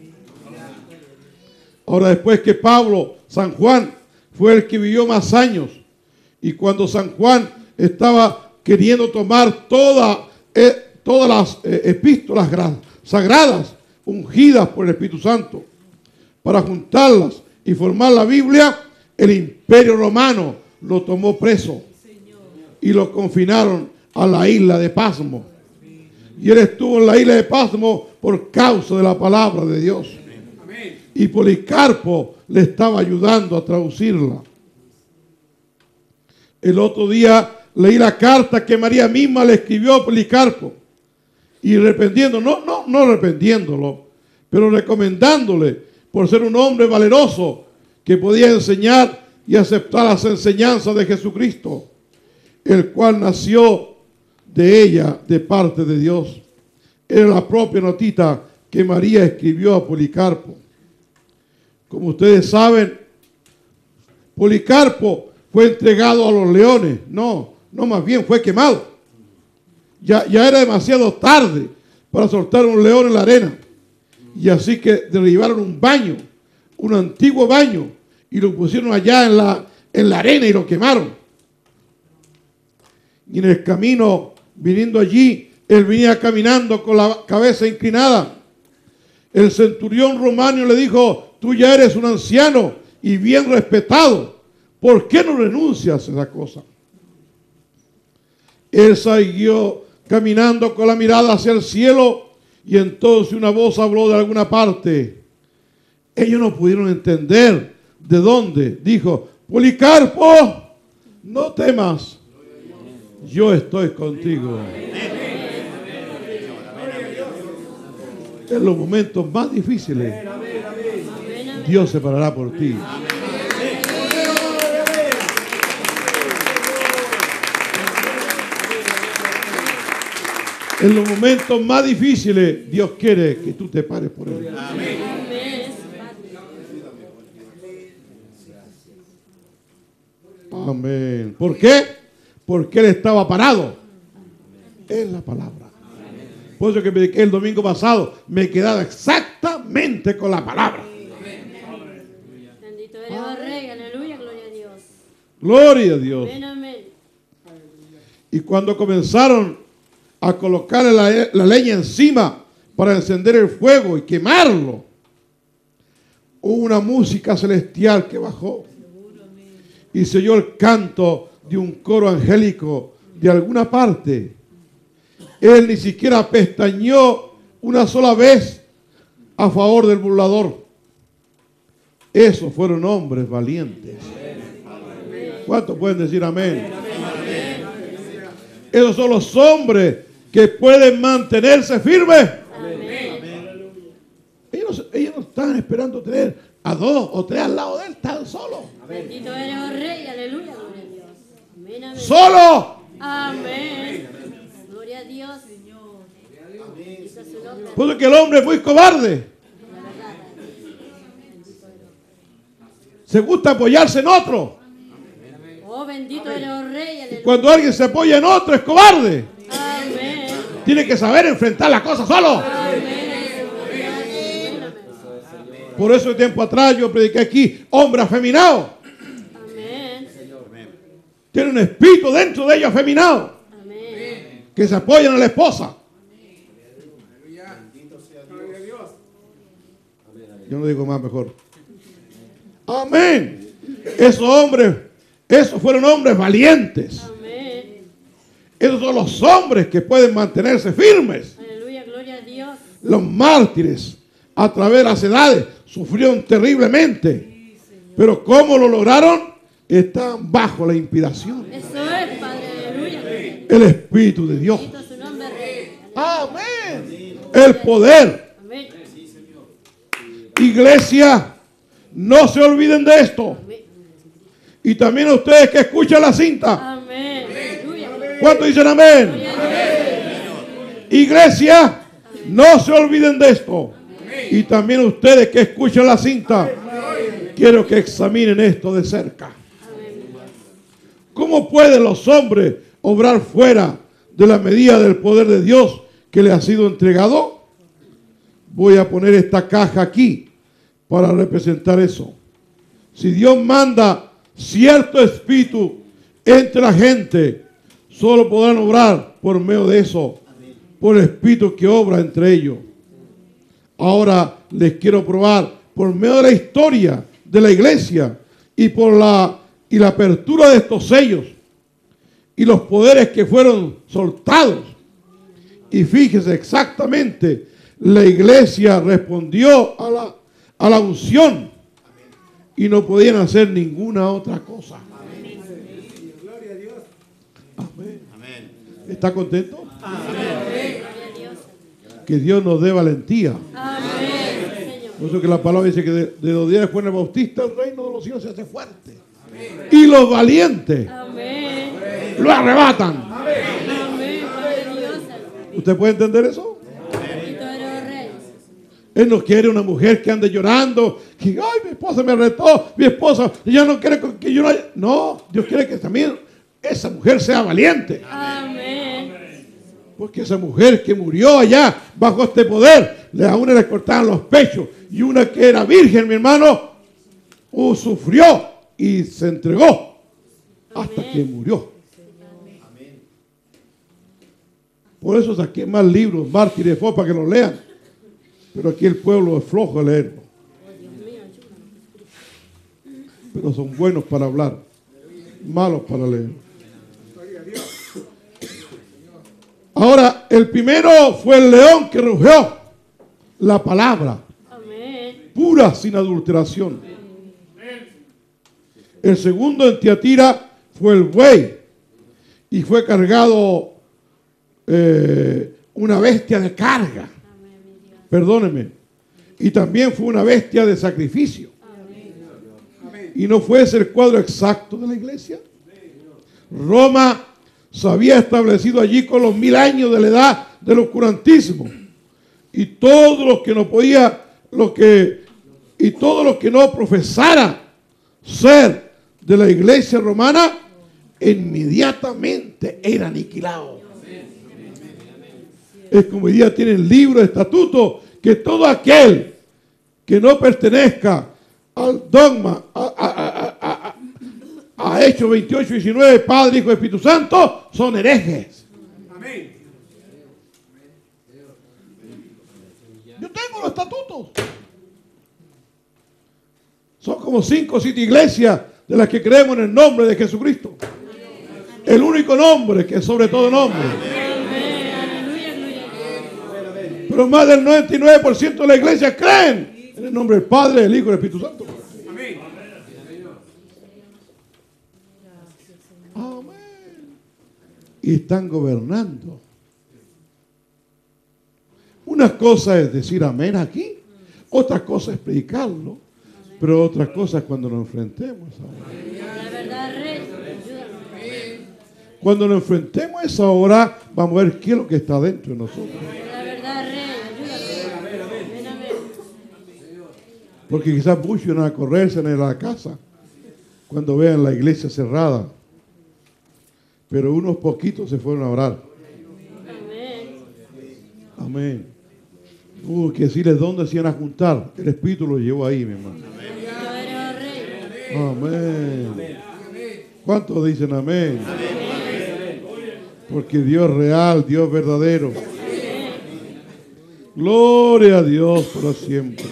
Ahora después que Pablo, San Juan, fue el que vivió más años, y cuando San Juan estaba queriendo tomar todas las epístolas sagradas, ungidas por el Espíritu Santo, para juntarlas y formar la Biblia, el Imperio Romano lo tomó preso y lo confinaron a la isla de Pasmo. Y él estuvo en la isla de Pasmo por causa de la palabra de Dios. Y Policarpo le estaba ayudando a traducirla. El otro día leí la carta que María misma le escribió a Policarpo. Y no arrepentiéndolo, pero recomendándole por ser un hombre valeroso que podía enseñar y aceptar las enseñanzas de Jesucristo, el cual nació de ella de parte de Dios. Era la propia notita que María escribió a Policarpo. Como ustedes saben, Policarpo fue entregado a los leones. No, más bien fue quemado. Ya era demasiado tarde para soltar un león en la arena. Y así que derribaron un antiguo baño, y lo pusieron allá en la arena y lo quemaron. Y en el camino, viniendo allí, él venía caminando con la cabeza inclinada. El centurión romano le dijo, tú ya eres un anciano y bien respetado, ¿por qué no renuncias a esa cosa? Él siguió caminando con la mirada hacia el cielo, y entonces una voz habló de alguna parte. Ellos no pudieron entender de dónde. Dijo, Policarpo, no temas, yo estoy contigo. En los momentos más difíciles, Dios se parará por ti. En los momentos más difíciles, Dios quiere que tú te pares por Él. Amén. ¿Por qué? Porque Él estaba parado en la palabra. Por eso que prediqué el domingo pasado, me quedaba exactamente con la palabra. Bendito eres, oh Rey, aleluya, gloria a Dios. Gloria a Dios. Amén, amén. Y cuando comenzaron a colocarle la leña encima para encender el fuego y quemarlo, hubo una música celestial que bajó y se oyó el canto de un coro angélico de alguna parte. Él ni siquiera pestañeó una sola vez a favor del burlador. Esos fueron hombres valientes. ¿Cuántos pueden decir amén? Esos son los hombres que pueden mantenerse firmes. Ellos no están esperando tener a 2 o 3 al lado de él, tan solo. Bendito eres, oh Rey, aleluya, gloria a Dios. Amén, amén. ¡Solo! Amén. Gloria a Dios. Porque el hombre es muy cobarde. Se gusta apoyarse en otro. Oh, bendito eres, oh Rey, aleluya. Cuando alguien se apoya en otro es cobarde. Amén. Tiene que saber enfrentar las cosas solo. Amén. Por eso de tiempo atrás yo prediqué aquí, hombre afeminado. Amén. Tiene un espíritu dentro de ellos afeminado, Amén. que se apoyan a la esposa. Yo no digo más, mejor. Amén. Esos hombres, esos fueron hombres valientes. Amén. Esos son los hombres que pueden mantenerse firmes. Aleluya, gloria a Dios. Los mártires, a través de las edades, sufrieron terriblemente. Pero ¿cómo lo lograron? Están bajo la inspiración. Eso es, Padre, aleluya. El Espíritu de Dios. Bendito su nombre, Rey. Amén. El poder. Amén. Iglesia, no se olviden de esto. Amén. Y también a ustedes que escuchan la cinta. Amén. Aleluya. ¿Cuántos dicen amén? Iglesia, no se olviden de esto. Y también ustedes que escuchan la cinta, quiero que examinen esto de cerca. ¿Cómo pueden los hombres obrar fuera de la medida del poder de Dios que les ha sido entregado? Voy a poner esta caja aquí para representar eso. Si Dios manda cierto espíritu entre la gente, solo podrán obrar por medio de eso, por el espíritu que obra entre ellos. Ahora les quiero probar por medio de la historia de la iglesia y por la apertura de estos sellos y los poderes que fueron soltados. Y fíjese exactamente, la iglesia respondió a la unción y no podían hacer ninguna otra cosa. Amén. ¿Está contento? Que Dios nos dé valentía. Amén, Señor. Por eso que la palabra dice que de los días después del Bautista el reino de los cielos se hace fuerte. Y los valientes Amén. lo arrebatan. Amén, Padre Dios. ¿Usted puede entender eso? Bendito eres, Rey. Él no quiere una mujer que ande llorando, que ay, mi esposa me retó, mi esposa ya no quiere que yo no, Dios quiere que también esa mujer sea valiente. Amén. Porque esa mujer que murió allá bajo este poder, a una le cortaban los pechos y una que era virgen, mi hermano, sufrió y se entregó hasta que murió. Por eso saqué más libros, mártires, para que los lean. Pero aquí el pueblo es flojo a leerlo. Pero son buenos para hablar, malos para leer. Ahora, el primero fue el león que rugió, la palabra, Amén. pura sin adulteración. El segundo en Tiatira fue el buey y fue cargado una bestia de carga. Perdóneme. Y también fue una bestia de sacrificio. Y no fue ese el cuadro exacto de la iglesia. Roma se había establecido allí con los 1000 años de la edad del oscurantismo. Y todos los que no podía, y todos los que no profesara ser de la iglesia romana, inmediatamente era aniquilado. Es como hoy día tienen libro de estatuto que todo aquel que no pertenezca al dogma, a Hechos 28, 19, Padre, Hijo y Espíritu Santo, son herejes. Amén. Yo tengo los estatutos. Son como 5 o 7 iglesias de las que creemos en el nombre de Jesucristo. El único nombre que es sobre todo nombre. Amén. Aleluya, gloria a Dios. Pero más del 99% de la iglesia creen en el nombre del Padre, del Hijo y del Espíritu Santo. Amén. Amén. Y están gobernando. Una cosa es decir amén aquí, otra cosa es predicarlo, pero otra cosa es cuando nos enfrentemos a él. La verdad, Rey. Ayúdanos. Cuando nos enfrentemos a esa hora, vamos a ver qué es lo que está dentro de nosotros. La verdad, Rey. Ayúdanos. Amén, amén. Porque quizás muchos van a correrse en la casa cuando vean la iglesia cerrada. Pero unos poquitos se fueron a orar. Amén. Amén. Que decirles dónde se iban a juntar. El Espíritu lo llevó ahí, mi hermano. Amén. ¿Cuántos dicen amén? Porque Dios es real, Dios es verdadero. Gloria a Dios por siempre.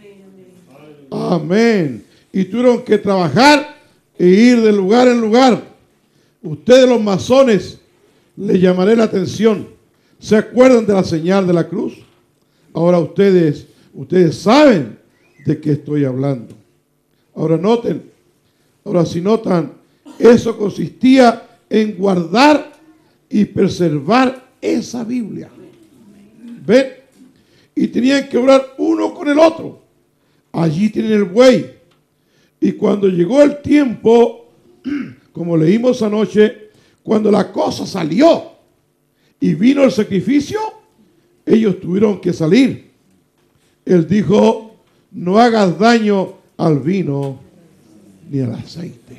Amén. Y tuvieron que trabajar e ir de lugar en lugar. Ustedes los masones, les llamaré la atención. ¿Se acuerdan de la señal de la cruz? Ahora ustedes saben de qué estoy hablando. Ahora noten, ahora si notan, eso consistía en guardar y preservar esa Biblia. ¿Ven? Y tenían que orar uno con el otro. Allí tienen el buey. Y cuando llegó el tiempo, como leímos anoche, cuando la cosa salió y vino el sacrificio, ellos tuvieron que salir. Él dijo, no hagas daño al vino ni al aceite.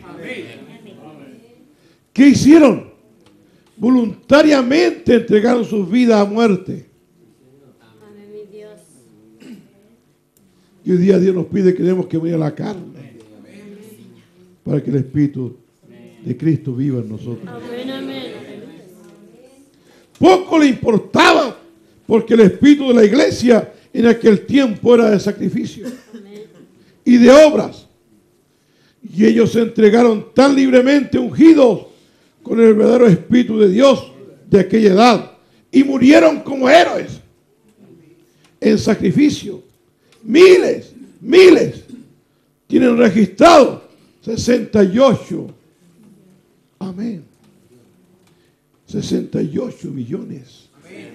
¿Qué hicieron? Voluntariamente entregaron sus vidas a muerte. Y hoy día Dios nos pide que debemos que morir a la carne para que el Espíritu de Cristo viva en nosotros. Poco le importaba, porque el espíritu de la iglesia en aquel tiempo era de sacrificio y de obras. Y ellos se entregaron tan libremente ungidos con el verdadero Espíritu de Dios de aquella edad y murieron como héroes en sacrificio. Miles tienen registrado 68. Amén. 68 millones.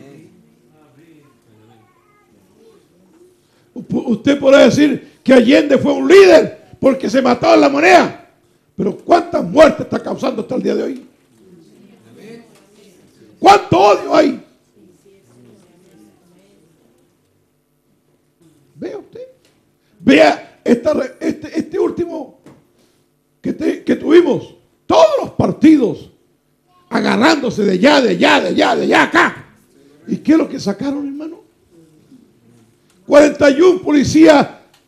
Usted podrá decir que Allende fue un líder porque se mató en la moneda, pero ¿cuántas muertes está causando hasta el día de hoy? ¿Cuánto odio hay? Vea usted. Vea este último que tuvimos. Todos los partidos agarrándose de allá, acá. ¿Y qué es lo que sacaron, hermano? 41 policías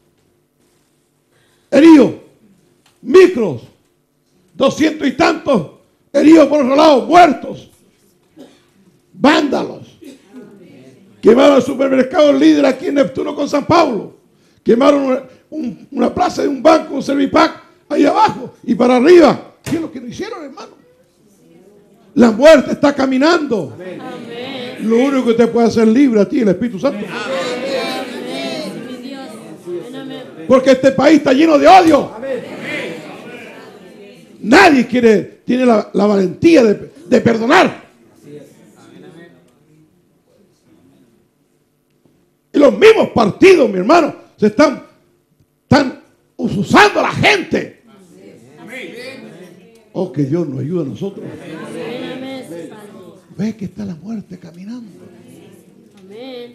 heridos, micros, 200 y tantos heridos por otro lado, muertos, vándalos. Quemaron el supermercado Líder aquí en Neptuno con San Pablo. Quemaron una plaza de un banco, un Servipac, ahí abajo y para arriba. ¿Qué es lo que no hicieron, hermano? La muerte está caminando. Amén. Lo único que te puede hacer libre a ti es el Espíritu Santo. Amén. Porque este país está lleno de odio. Amén. Nadie tiene la valentía de perdonar. Y los mismos partidos, mi hermano, están usando a la gente. Oh, que Dios nos ayude a nosotros. Ve que está la muerte caminando. Amén.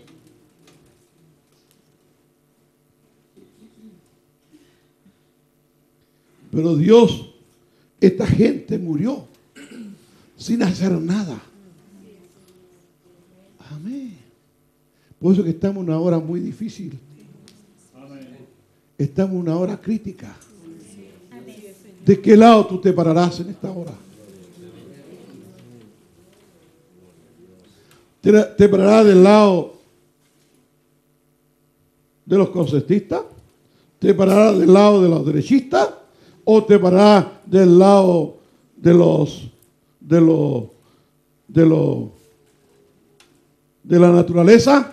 Pero Dios, esta gente murió sin hacer nada. Amén. Por eso que estamos en una hora muy difícil. Estamos en una hora crítica. ¿De qué lado tú te pararás en esta hora? ¿Te pararás del lado de los concertistas? ¿Te pararás del lado de los derechistas? ¿O te pararás del lado de la naturaleza?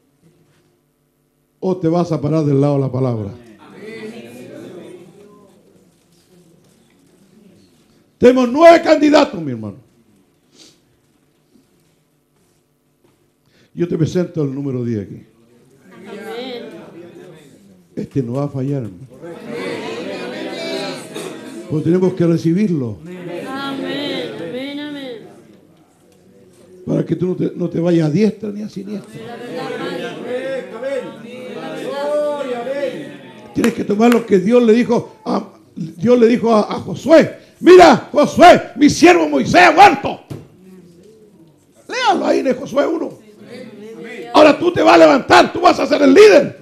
¿O te vas a parar del lado de la palabra? Tenemos 9 candidatos, mi hermano. Yo te presento el número 10 aquí. Amén. Este no va a fallar, hermano. Pues tenemos que recibirlo. Amén. Amén. Amén. Para que tú no te vayas a diestra ni a siniestra. Tienes que tomar lo que Dios le dijo a Josué. Mira, Josué, mi siervo Moisés ha muerto. Léalo ahí en Josué 1. Ahora tú te vas a levantar, tú vas a ser el líder.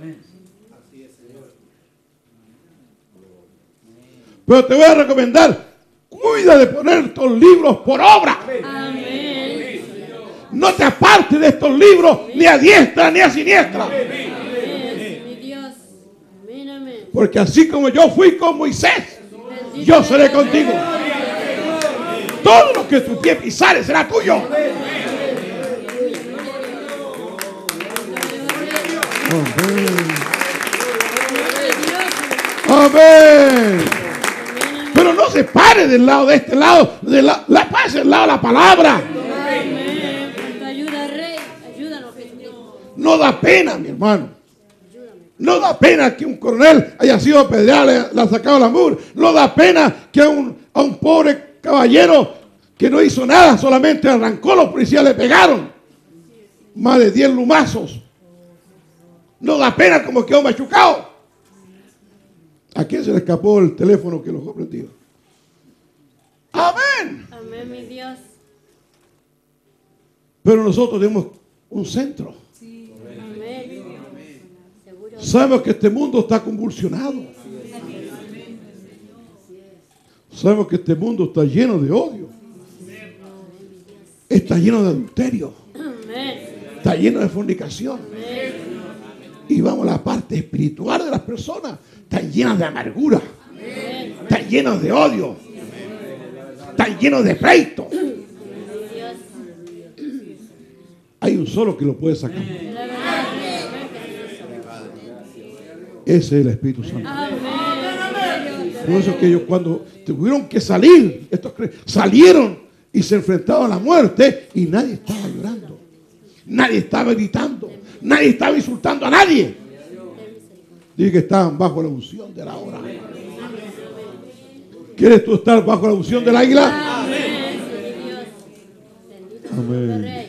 Pero te voy a recomendar, cuida de poner estos libros por obra. Amén. No te apartes de estos libros ni a diestra ni a siniestra. Amén. Mi Dios. Amén, amén. Porque así como yo fui con Moisés, Bendito yo seré sea contigo. Todo lo que tu pie pisare será tuyo. Amén. Pero no se pare del lado de este lado, pase del lado de la palabra. Amén. Con tu ayuda, Rey. Ayúdanos, Jesucristo. No da pena, mi hermano. No da pena que un coronel haya sido apedreado, le ha sacado la mugre. No da pena que a un pobre caballero que no hizo nada, solamente arrancó, los policías le pegaron. Más de 10 lumazos. No da pena como quedó machucado. ¿A quién se le escapó el teléfono que lo dejó prendido? Amén. Amén, mi Dios. Pero nosotros tenemos un centro. Amén. Seguro. Sabemos que este mundo está convulsionado. Sabemos que este mundo está lleno de odio. Está lleno de adulterio. Amén. Está lleno de fornicación. Y vamos a la parte espiritual de las personas. Están llenas de amargura. Están llenos de odio. Están llenos de pleito. Hay un solo que lo puede sacar. Ese es el Espíritu Santo. Por eso es que ellos cuando tuvieron que salir, salieron y se enfrentaron a la muerte y nadie estaba llorando. Nadie estaba gritando. Nadie estaba insultando a nadie. Dije que estaban bajo la unción de la hora. ¿Quieres tú estar bajo la unción del águila? Amén. Amén.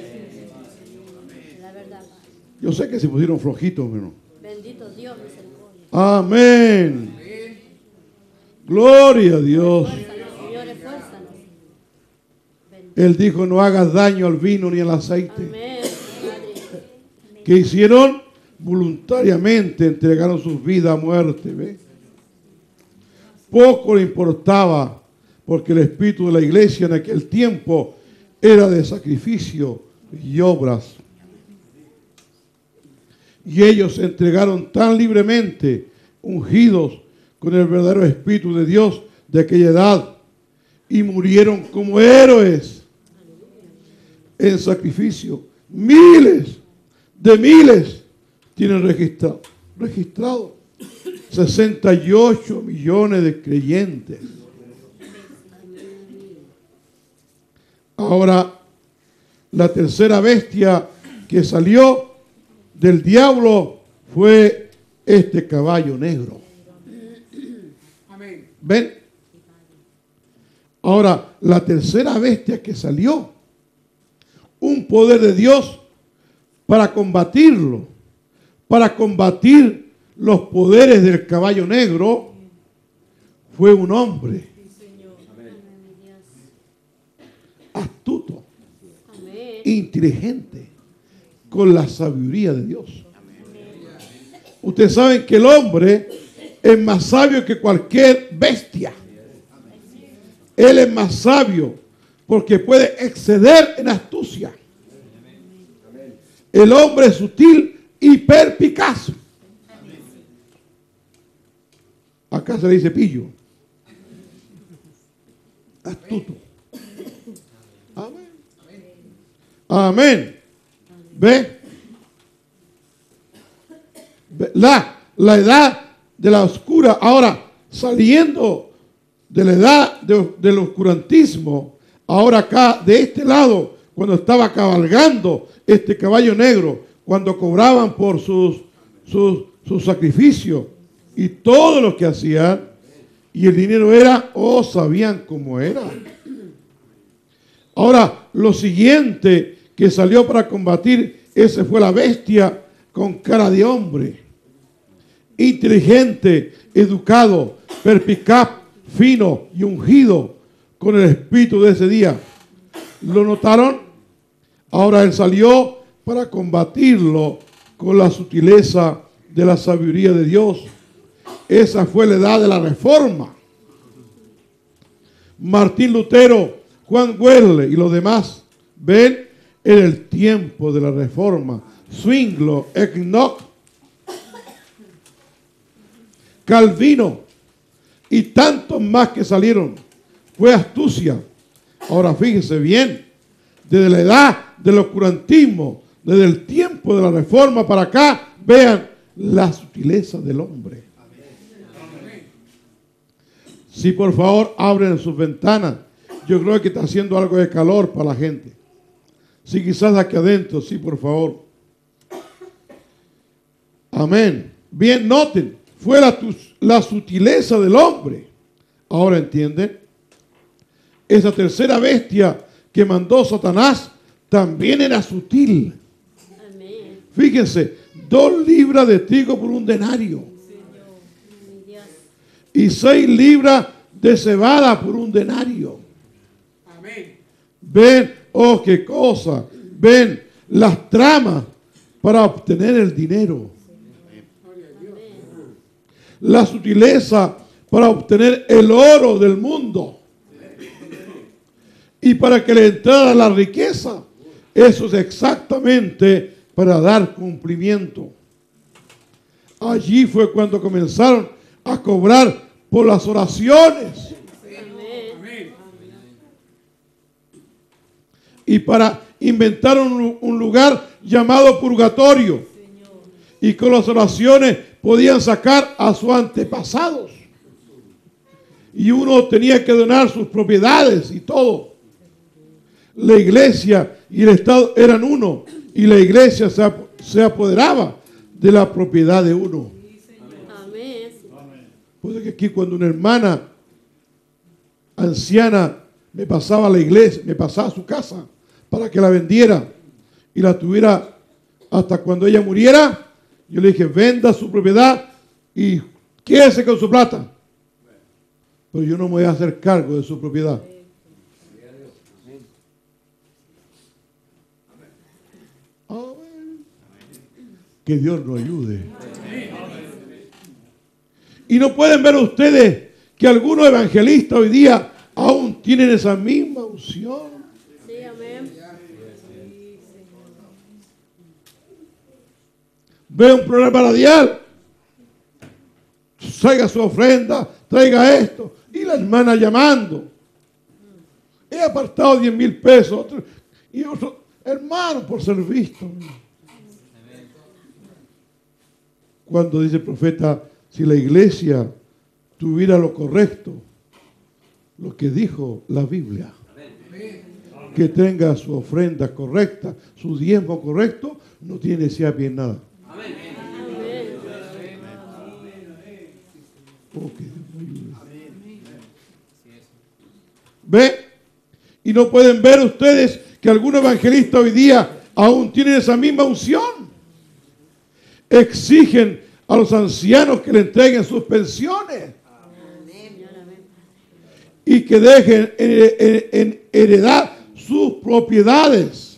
Yo sé que se pusieron flojitos, hermano. Bendito Dios, misericordia. Amén. Gloria a Dios. Fuérzanos, Señor, esfuérzanos. Él dijo, no hagas daño al vino ni al aceite. Amén, Padre. Que hicieron voluntariamente, entregaron sus vidas a muerte. ¿Ve? Poco le importaba, porque el espíritu de la iglesia en aquel tiempo era de sacrificio y obras. Y ellos se entregaron tan libremente, ungidos con el verdadero Espíritu de Dios de aquella edad, y murieron como héroes en sacrificio. Miles de miles tienen registrado 68 millones de creyentes. Ahora, la tercera bestia que salió del diablo fue este caballo negro. ¿Ven? Ahora, la tercera bestia que salió, un poder de Dios para combatirlo, para combatir los poderes del caballo negro, fue un hombre astuto, inteligente, con la sabiduría de Dios. Ustedes saben que el hombre es más sabio que cualquier bestia. Él es más sabio porque puede exceder en astucia. El hombre es sutil y perspicaz. Acá se le dice pillo. Astuto. Amén. Amén. ¿Ve? La edad de la oscura, ahora saliendo de la edad del oscurantismo, ahora acá de este lado, cuando estaba cabalgando este caballo negro, cuando cobraban por sus sacrificios y todo lo que hacían, y el dinero era, sabían cómo era. Ahora, lo siguiente que salió para combatir, ese fue la bestia con cara de hombre, inteligente, educado, perspicaz, fino y ungido con el espíritu de ese día. ¿Lo notaron? Ahora él salió para combatirlo con la sutileza de la sabiduría de Dios. Esa fue la edad de la Reforma. Martín Lutero, Juan Wesley y los demás ven en el tiempo de la Reforma. Zwinglio, Enoch, Calvino y tantos más que salieron. Fue astucia. Ahora fíjense bien, desde la edad del oscurantismo, desde el tiempo de la Reforma para acá, vean la sutileza del hombre. Si por favor abren sus ventanas, yo creo que está haciendo algo de calor para la gente. Si quizás aquí adentro, sí, por favor. Amén. Bien, noten, fue la sutileza del hombre. Ahora entienden, esa tercera bestia que mandó Satanás también era sutil. Amén. Fíjense, 2 libras de trigo por 1 denario. Y 6 libras de cebada por 1 denario. Amén. Ven, oh, qué cosa. Ven las tramas para obtener el dinero. La sutileza para obtener el oro del mundo. Y para que le entrara la riqueza. Eso es exactamente para dar cumplimiento. Allí fue cuando comenzaron a cobrar por las oraciones. Amén. Y para inventar un lugar llamado purgatorio. Y con las oraciones podían sacar a sus antepasados. Y uno tenía que donar sus propiedades y todo. La iglesia y el Estado eran uno. Y la iglesia se apoderaba de la propiedad de uno. Amén. Pues que aquí cuando una hermana anciana me pasaba a la iglesia, me pasaba a su casa para que la vendiera y la tuviera hasta cuando ella muriera, yo le dije, venda su propiedad y quédese con su plata. Pero yo no me voy a hacer cargo de su propiedad. Amén. Que Dios nos ayude. Y no pueden ver ustedes que algunos evangelistas hoy día aún tienen esa misma unción. Sí, amén. Ve un programa radial, traiga su ofrenda, traiga esto, y la hermana llamando. He apartado 10,000 pesos, y otro, hermano, por ser visto. Cuando dice el profeta, si la iglesia tuviera lo correcto, lo que dijo la Biblia, que tenga su ofrenda correcta, su diezmo correcto, no tiene necesidad de nada. Oh, que Dios me ayude. ¿Ve? Y no pueden ver ustedes que algunos evangelistas hoy día aún tienen esa misma unción. Exigen a los ancianos que le entreguen sus pensiones y que dejen en heredad sus propiedades.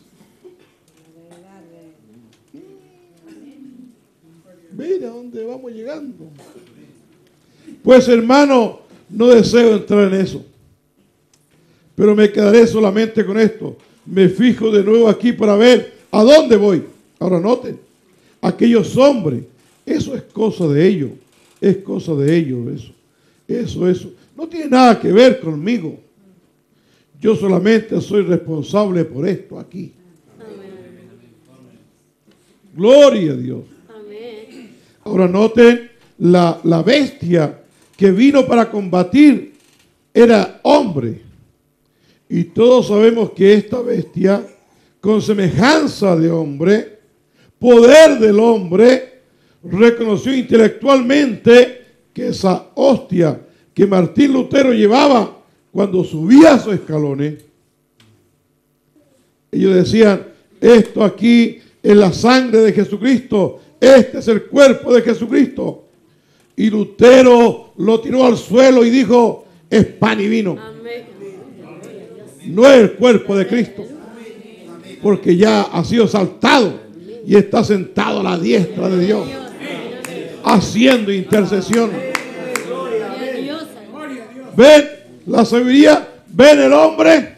Mira dónde vamos llegando. Pues hermano, no deseo entrar en eso, pero me quedaré solamente con esto. Me fijo de nuevo aquí para ver a dónde voy. Ahora noten, aquellos hombres, eso es cosa de ellos, es cosa de ellos, eso. No tiene nada que ver conmigo. Yo solamente soy responsable por esto aquí. Amén. Gloria a Dios. Amén. Ahora noten, la bestia que vino para combatir era hombre. Y todos sabemos que esta bestia, con semejanza de hombre, poder del hombre, reconoció intelectualmente que esa hostia que Martín Lutero llevaba cuando subía a sus escalones, ellos decían, esto aquí es la sangre de Jesucristo, este es el cuerpo de Jesucristo. Y Lutero lo tiró al suelo y dijo, es pan y vino. Amén. No es el cuerpo de Cristo. porque ya ha sido exaltado y está sentado a la diestra de Dios, haciendo intercesión. ¿Ven la sabiduría? ¿Ven el hombre?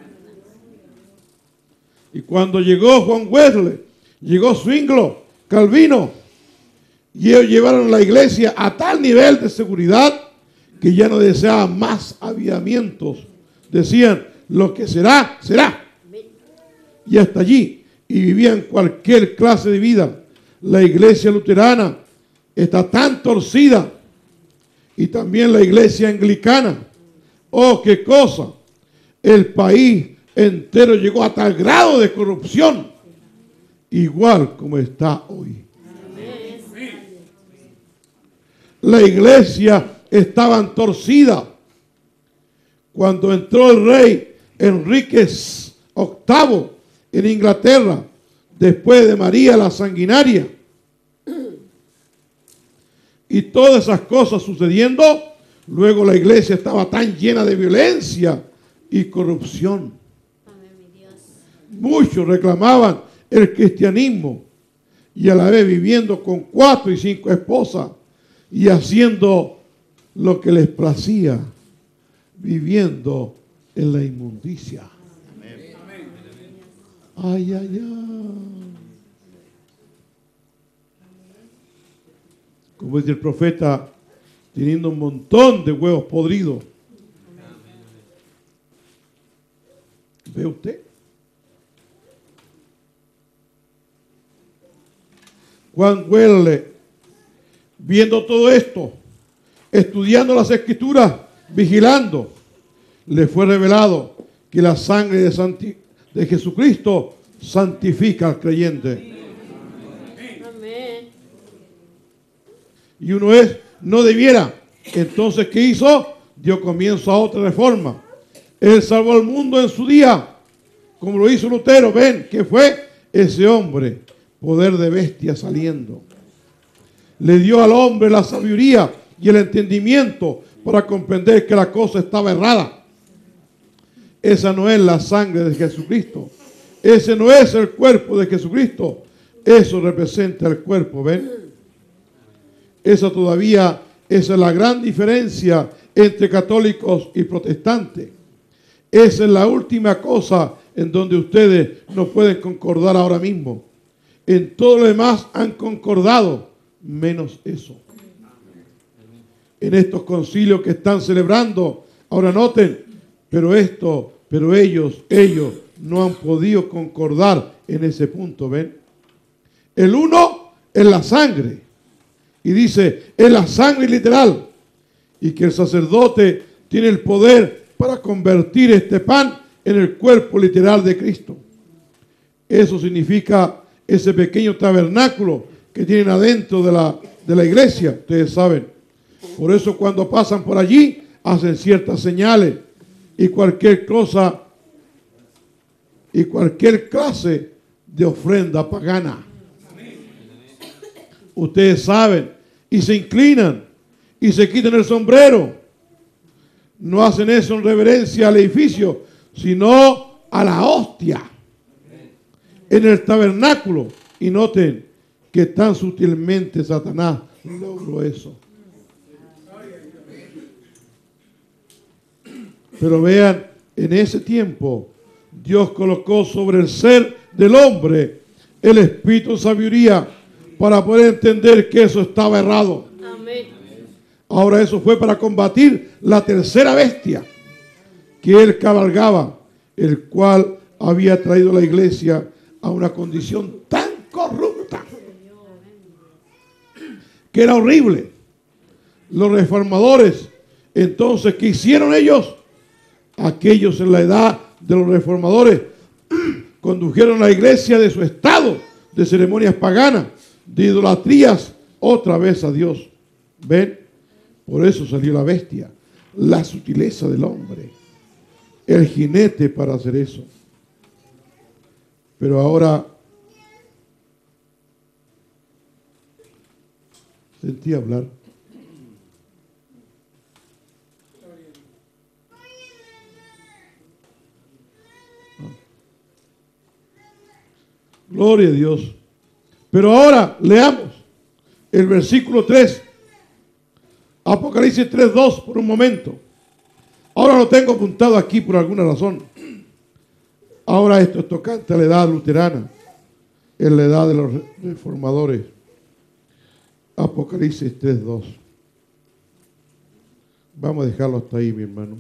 Y cuando llegó Juan Wesley, llegó Zwinglio, Calvino, y ellos llevaron la iglesia a tal nivel de seguridad que ya no deseaban más avivamientos. Decían, lo que será, será. Y hasta allí, y vivían cualquier clase de vida. La iglesia luterana está tan torcida, y también la iglesia anglicana. Oh, qué cosa. El país entero llegó a tal grado de corrupción, igual como está hoy. La iglesia estaba torcida. Cuando entró el rey Enrique VIII en Inglaterra, después de María la Sanguinaria, y todas esas cosas sucediendo, luego la iglesia estaba tan llena de violencia y corrupción. Muchos reclamaban el cristianismo y a la vez viviendo con 4 y 5 esposas y haciendo lo que les placía, viviendo en la inmundicia. Ay, ay, ay. Como dice el profeta, teniendo un montón de huevos podridos. ¿Ve usted? Juan Wesley, viendo todo esto, estudiando las escrituras, vigilando, le fue revelado que la sangre de Jesucristo santifica al creyente. Amén. Y uno no debiera. Entonces, ¿qué hizo? Dio comienzo a otra reforma. Él salvó al mundo en su día, como lo hizo Lutero. Ven, que fue ese hombre, poder de bestia saliendo. Le dio al hombre la sabiduría y el entendimiento para comprender que la cosa estaba errada. Esa no es la sangre de Jesucristo. Ese no es el cuerpo de Jesucristo. Eso representa el cuerpo, ¿ven? Esa es la gran diferencia entre católicos y protestantes. Esa es la última cosa en donde ustedes no pueden concordar ahora mismo. En todo lo demás han concordado, menos eso. En estos concilios que están celebrando, ahora noten, pero ellos no han podido concordar en ese punto, ¿ven? El uno es la sangre, y dice, es la sangre literal, y que el sacerdote tiene el poder para convertir este pan en el cuerpo literal de Cristo. Eso significa ese pequeño tabernáculo que tienen adentro de la iglesia, ustedes saben. Por eso cuando pasan por allí, hacen ciertas señales y cualquier cosa y cualquier clase de ofrenda pagana. Ustedes saben, y se inclinan y se quitan el sombrero. No hacen eso en reverencia al edificio, sino a la hostia en el tabernáculo. Y noten que tan sutilmente Satanás logró eso. Pero vean, en ese tiempo Dios colocó sobre el ser del hombre el espíritu de sabiduría para poder entender que eso estaba errado. Amén. Ahora eso fue para combatir la tercera bestia que él cabalgaba, el cual había traído a la iglesia a una condición tan corrupta que era horrible. Los reformadores, entonces, ¿qué hicieron ellos? Aquellos en la edad de los reformadores condujeron a la iglesia de su estado de ceremonias paganas, de idolatrías, otra vez a Dios. ¿Ven? Por eso salió la bestia, la sutileza del hombre, el jinete para hacer eso. Pero ahora sentí hablar. Gloria a Dios. Pero ahora leamos el versículo 3. Apocalipsis 3:2 por un momento. Ahora lo tengo apuntado aquí por alguna razón. Ahora esto es tocante a la edad luterana, en la edad de los reformadores. Apocalipsis 3:2. Vamos a dejarlo hasta ahí, mi hermano.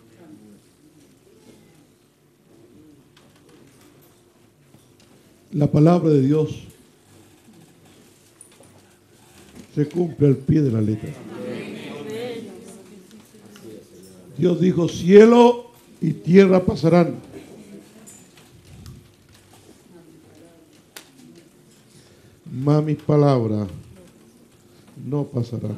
La palabra de Dios se cumple al pie de la letra. Dios dijo, cielo y tierra pasarán, mas mis palabras no pasarán.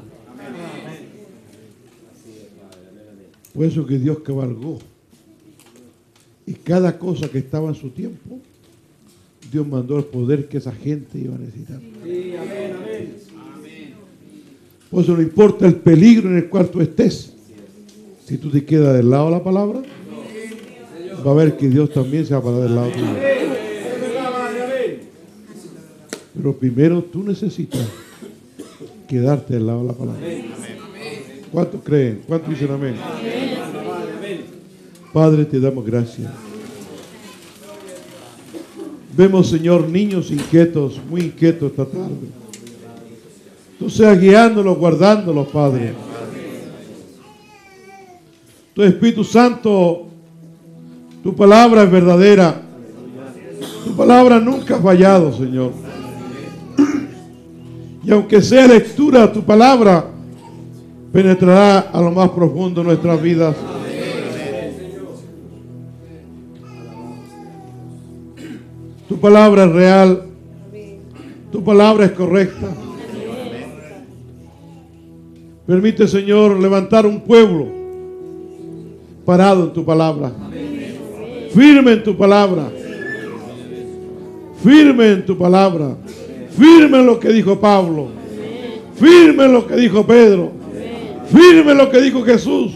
Por eso que Dios cabalgó. Y cada cosa que estaba en su tiempo, Dios mandó el poder que esa gente iba a necesitar. Sí, amén, amén. Por eso no importa el peligro en el cual tú estés. Si tú te quedas del lado de la palabra, va a ver que Dios también se va a parar del lado tuyo. Pero primero tú necesitas quedarte del lado de la palabra. ¿Cuántos creen? ¿Cuántos dicen amén? Padre, te damos gracias. Vemos, Señor, niños inquietos, muy inquietos esta tarde. Tú seas guiándolos, guardándolos, Padre. Tu Espíritu Santo, tu palabra es verdadera. Tu palabra nunca ha fallado, Señor. Y aunque sea lectura, tu palabra penetrará a lo más profundo de nuestras vidas. Tu palabra es real. Tu palabra es correcta. Permite, Señor, levantar un pueblo parado en tu palabra. Firme en tu palabra. Firme en tu palabra. Firme en lo que dijo Pablo. Firme en lo que dijo Pedro. Firme en lo que dijo Jesús.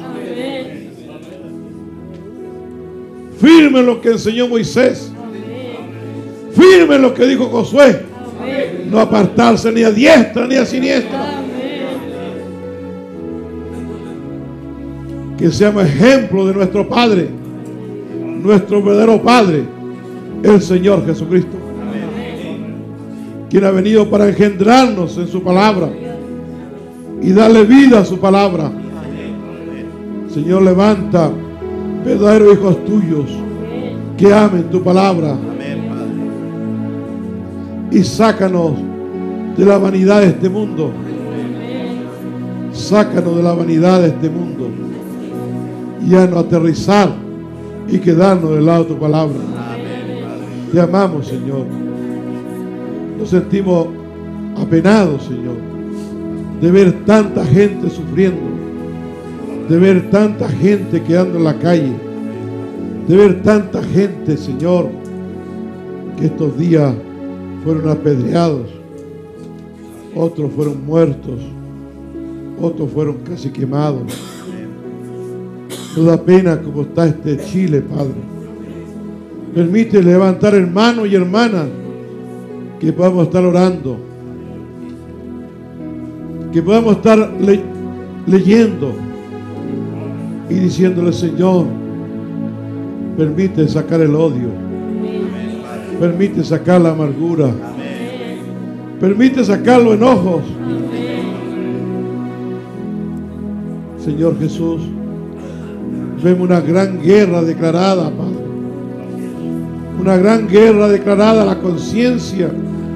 Firme en lo que enseñó Moisés. Firme en lo que dijo Josué. No apartarse ni a diestra ni a siniestra. Que seamos ejemplo de nuestro Padre, nuestro verdadero Padre, el Señor Jesucristo, quien ha venido para engendrarnos en su palabra y darle vida a su palabra. Señor, levanta verdaderos hijos tuyos que amen tu palabra y sácanos de la vanidad de este mundo. Sácanos de la vanidad de este mundo y a no aterrizar y quedarnos del lado de tu palabra. Te amamos, Señor. Nos sentimos apenados, Señor, de ver tanta gente sufriendo, de ver tanta gente quedando en la calle, de ver tanta gente, Señor, que estos días fueron apedreados, otros fueron muertos, otros fueron casi quemados. Nos da pena como está este Chile, Padre. Permite levantar hermanos y hermanas que podamos estar orando, que podamos estar leyendo y diciéndole, Señor, permite sacar el odio, permite sacar la amargura, permite sacar los enojos. Señor Jesús, vemos una gran guerra declarada, Padre. Una gran guerra declarada a la conciencia,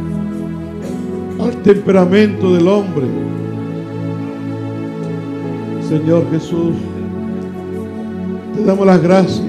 al temperamento del hombre. Señor Jesús, te damos las gracias.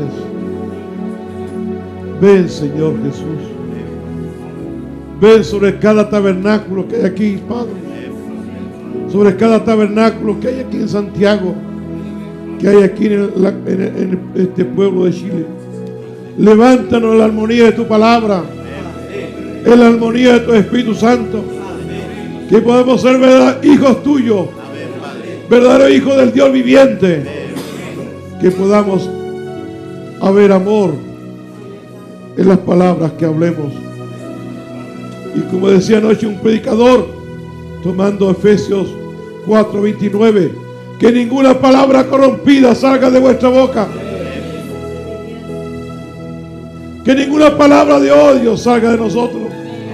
Ven, Señor Jesús. Ven sobre cada tabernáculo que hay aquí, Padre. Sobre cada tabernáculo que hay aquí en Santiago, que hay aquí en este pueblo de Chile. Levántanos en la armonía de tu palabra, en la armonía de tu Espíritu Santo, que podemos ser hijos tuyos, verdaderos hijos del Dios viviente, que podamos haber amor en las palabras que hablemos, Y como decía anoche un predicador, tomando Efesios 4:29, que ninguna palabra corrompida salga de vuestra boca. Que ninguna palabra de odio salga de nosotros.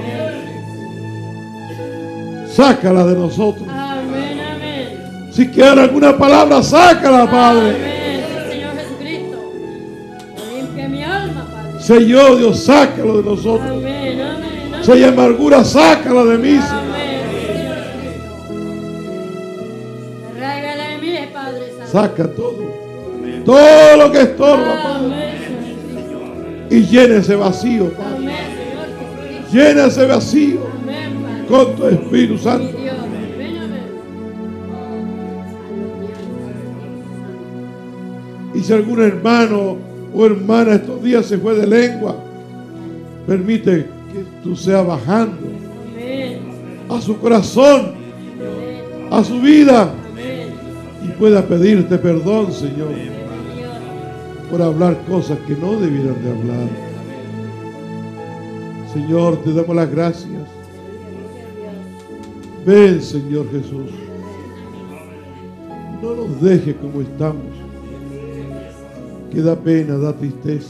Sácala de nosotros. Amén, amén. Si queda alguna palabra, sácala, Padre. Amén, Señor Jesucristo. Limpia mi alma, Padre. Si hay odio, sácalo de nosotros. Amén, amén, amén. Si hay amargura, sácala de mí. Señor. Amén, Señor Jesucristo. Arráigala de mí, Padre Santo. Saca todo. Todo lo que estorba, Padre. Amén, Señor Jesucristo. Y llena ese vacío, Padre. Amén, Señor Jesucristo. Llena ese vacío Amén, Padre. con tu Espíritu Mi Santo. Dios. Amén, amén. Y si algún hermano o hermana estos días se fue de lengua, permite que tú seas bajando Amén. a su corazón, Amén. a su vida, Amén. y pueda pedirte perdón, Señor, Amén, Dios. por hablar cosas que no debieran de hablar. Señor, te damos las gracias. Ven, Señor Jesús. No nos dejes como estamos, que da pena, da tristeza.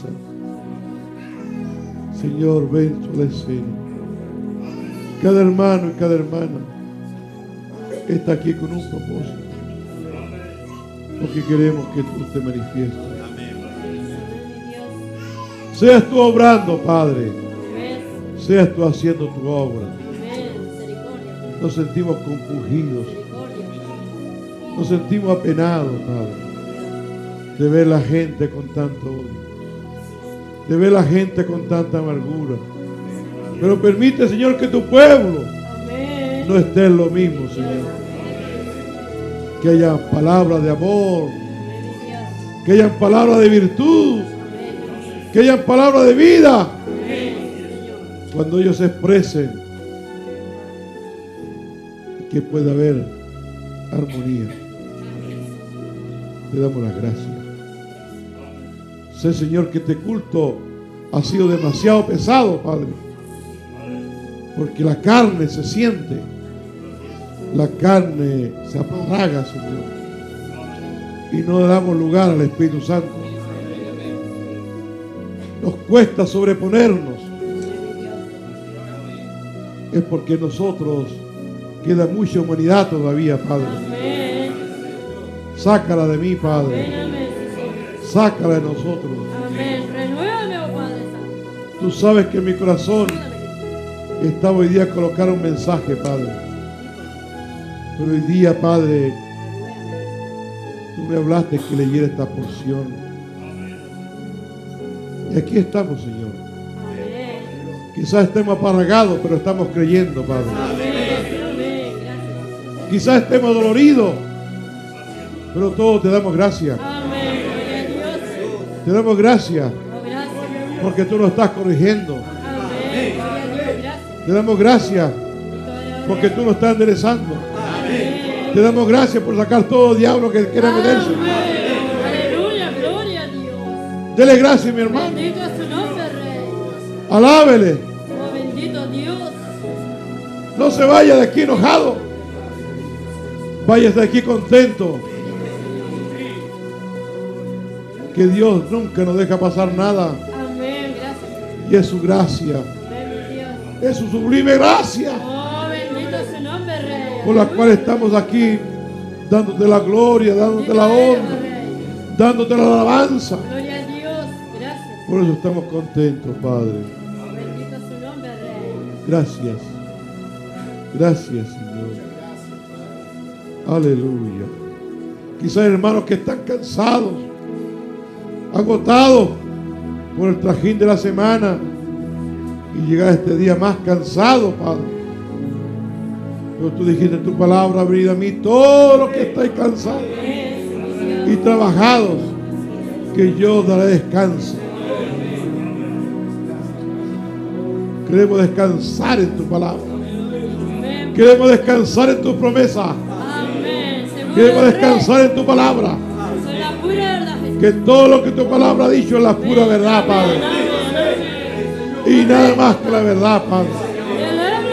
Señor, ven tú a la escena. Cada hermano y cada hermana está aquí con un propósito, porque queremos que tú te manifiestes. Seas tú obrando, Padre. Amén. Seas tú haciendo tu obra. Amén. Misericordia. Nos sentimos compungidos, Misericordia. nos sentimos apenados, Padre, de ver la gente con tanto odio, de ver la gente con tanta amargura. Pero permite, Señor, que tu pueblo Amén. no esté en lo mismo, Señor. Que haya palabras de amor, Amén, Dios. que hayan palabras de virtud, Amén. que hayan palabras de vida. Amén, Señor. Cuando ellos se expresen, que pueda haber armonía. Te damos las gracias. Sé, Señor, que este culto ha sido demasiado pesado, Padre, porque la carne se siente, la carne se aparraga, Señor, y no le damos lugar al Espíritu Santo. Nos cuesta sobreponernos. Es porque en nosotros queda mucha humanidad todavía, Padre. Amén. Sácala de mí, Padre. Amén, amén. Sácala de nosotros. Amén. Renuévame, oh Padre Santo. Tú sabes que en mi corazón está hoy día colocar un mensaje, Padre. Pero hoy día, Padre, tú me hablaste que leyera esta porción. Y aquí estamos, Señor. Amén. Quizás estemos aparragados, pero estamos creyendo, Padre. Amén. Amén. Gracias. Quizás estemos doloridos, pero todos te damos gracias. Amén. Gloria a Dios. Te damos gracias Oh, gracias. porque tú nos estás corrigiendo. Amén. Gloria a Dios. Gracias. Te damos gracias porque tú nos estás enderezando. Amén. Te damos gracias por sacar todo diablo que quiera meterse. Amén. Aleluya. Gloria a Dios. Dele gracias, mi hermano. Bendito es su nombre, Rey. Alábele. Oh, bendito Dios. No se vaya de aquí enojado. Vaya de aquí contento. Que Dios nunca nos deja pasar nada. Amén. Gracias. Y es su gracia. Amén, mi Dios. Es su sublime gracia. Oh, bendito es su nombre, Rey. Por la cual estamos aquí dándote la gloria, dándote la Bendito eres, honra, Rey. dándote la alabanza. Gloria a Dios. Gracias. Por eso estamos contentos, Padre. Bendito es su nombre, Rey. Gracias. Gracias, Señor. Aleluya. Quizás hermanos que están cansados, agotados por el trajín de la semana y llegar este día más cansado, Padre. Pero tú dijiste en tu palabra, abrid a mí todos los que estáis cansados y trabajados, que yo daré descanso. Queremos descansar en tu palabra. Amén. Queremos descansar en tu promesa. Amén. Seguro, Queremos Rey. descansar en tu palabra. Soy la pura verdad, Jesús. Que todo lo que tu palabra ha dicho es la pura verdad, Padre. Amén, amén. Y nada más que la verdad, Padre. Te alabo,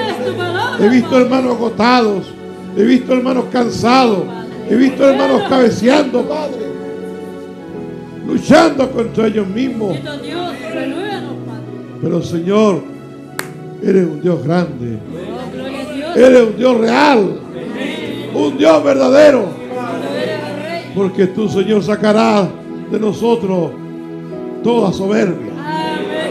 He visto hermanos agotados. He visto hermanos cansados. He visto hermanos cabeceando, Padre. Luchando contra ellos mismos. Bendito Dios, renuévanos, Padre. Pero Señor, eres un Dios grande. Oh, gloria a Dios. Eres un Dios real. Un Dios verdadero. Tú eres el Rey. Porque tú, Señor, sacarás de nosotros toda soberbia. Amén.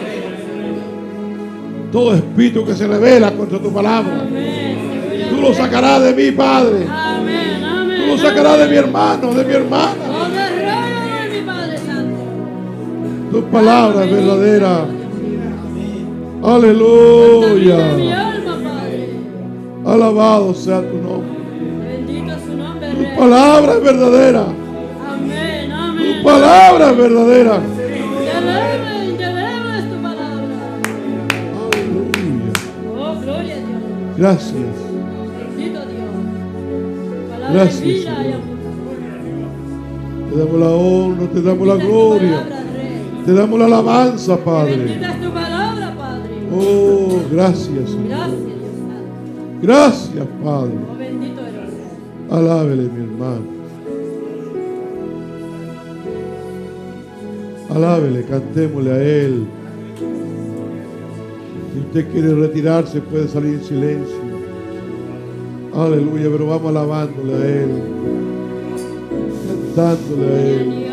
Todo espíritu que se revela contra tu palabra. Amén. Tú lo sacarás de mí, Padre. Amén. Amén. Tú lo sacarás de mi hermano, de mi hermana. Oh, guerrero de mi Padre Santo. Tu palabra es verdadera. Vida de mi Aleluya. alma, Padre. Alabado sea tu nombre. Bendito es su nombre, Tu Rey. palabra es verdadera. Amén. Amén. Tu palabra es verdadera. Indeleble es tu palabra. Aleluya. Oh, gloria a Dios. Gracias. Bendito Dios. Palabra Gracias, de vida y Señor. amor. Te damos la honra, te damos la Bendita es tu gloria. palabra, Rey. Te damos la alabanza, Padre. Bendita es tu palabra, Padre. Oh, gracias, Señor. Gracias, Dios Santo. Gracias, Padre. Oh, bendito eres, Rey. Alábele, mi hermano. Alábele, cantémosle a Él. Si usted quiere retirarse, puede salir en silencio. Aleluya, pero vamos alabándole a Él. Cantándole a Gloria a Él. Dios.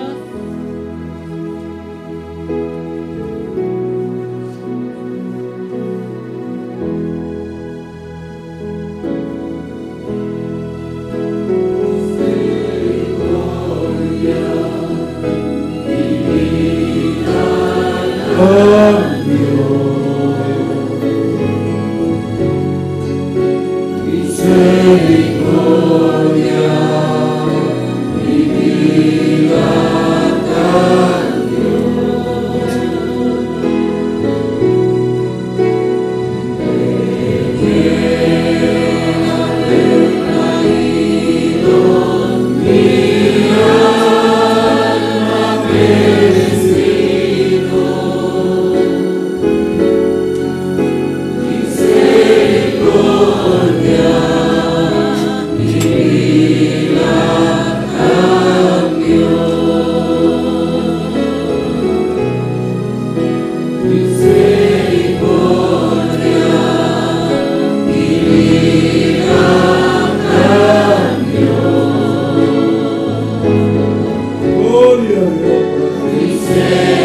Gloria a Dios.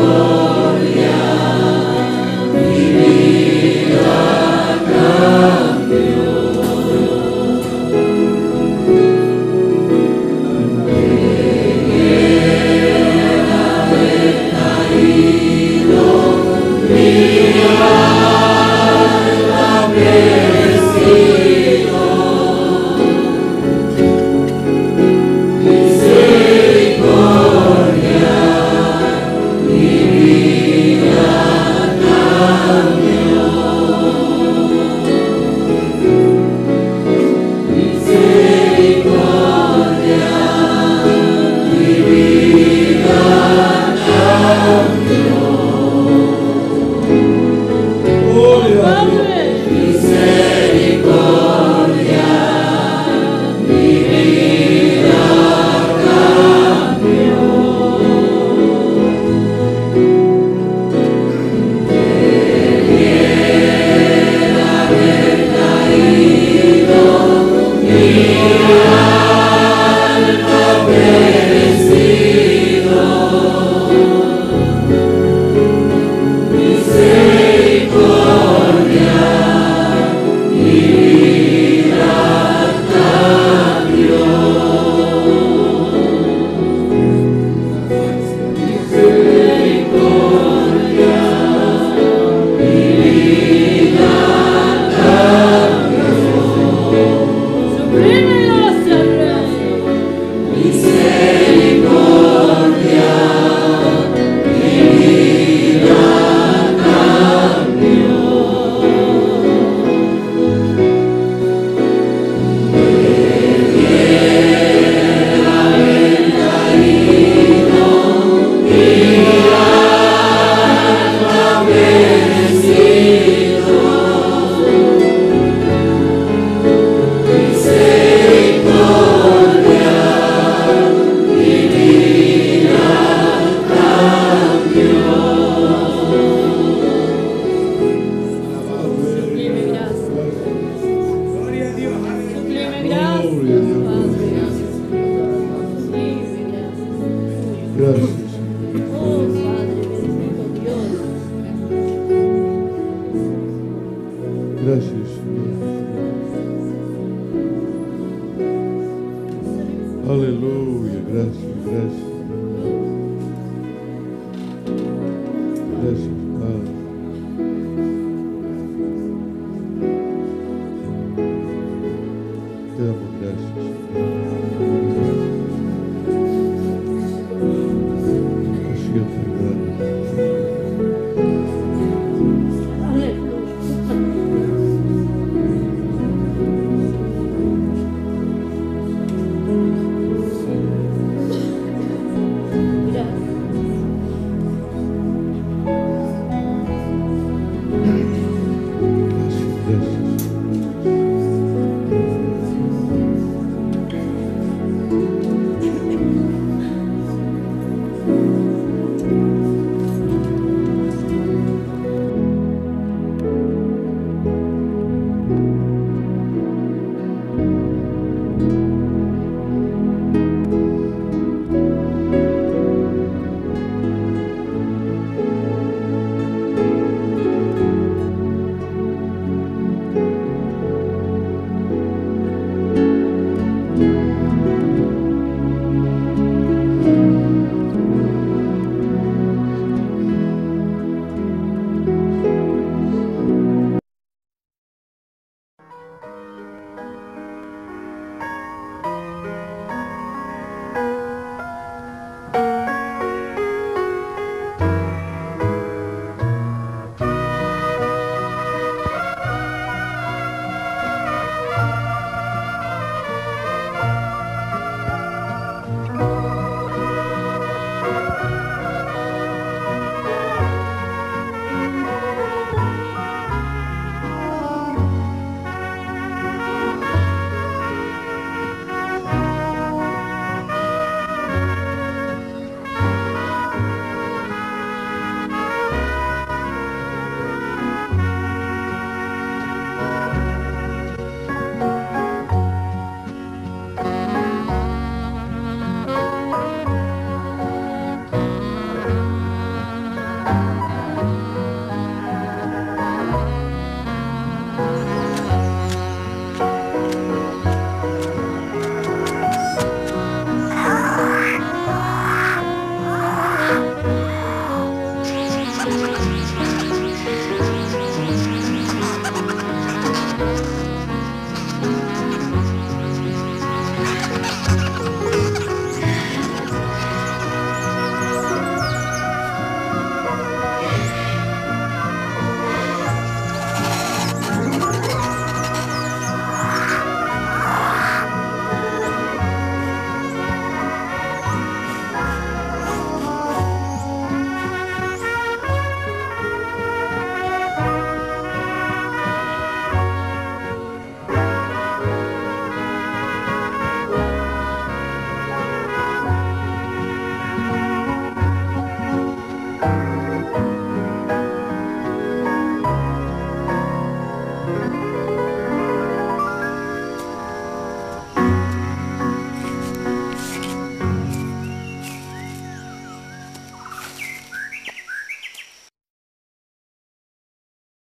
Gloria a Dios. Padre. Sublime gracia, Rey. Gracias. Oh, Padre, bendito Dios. Gracias, Señor. Aleluya. Gracias, gracias. Gracias.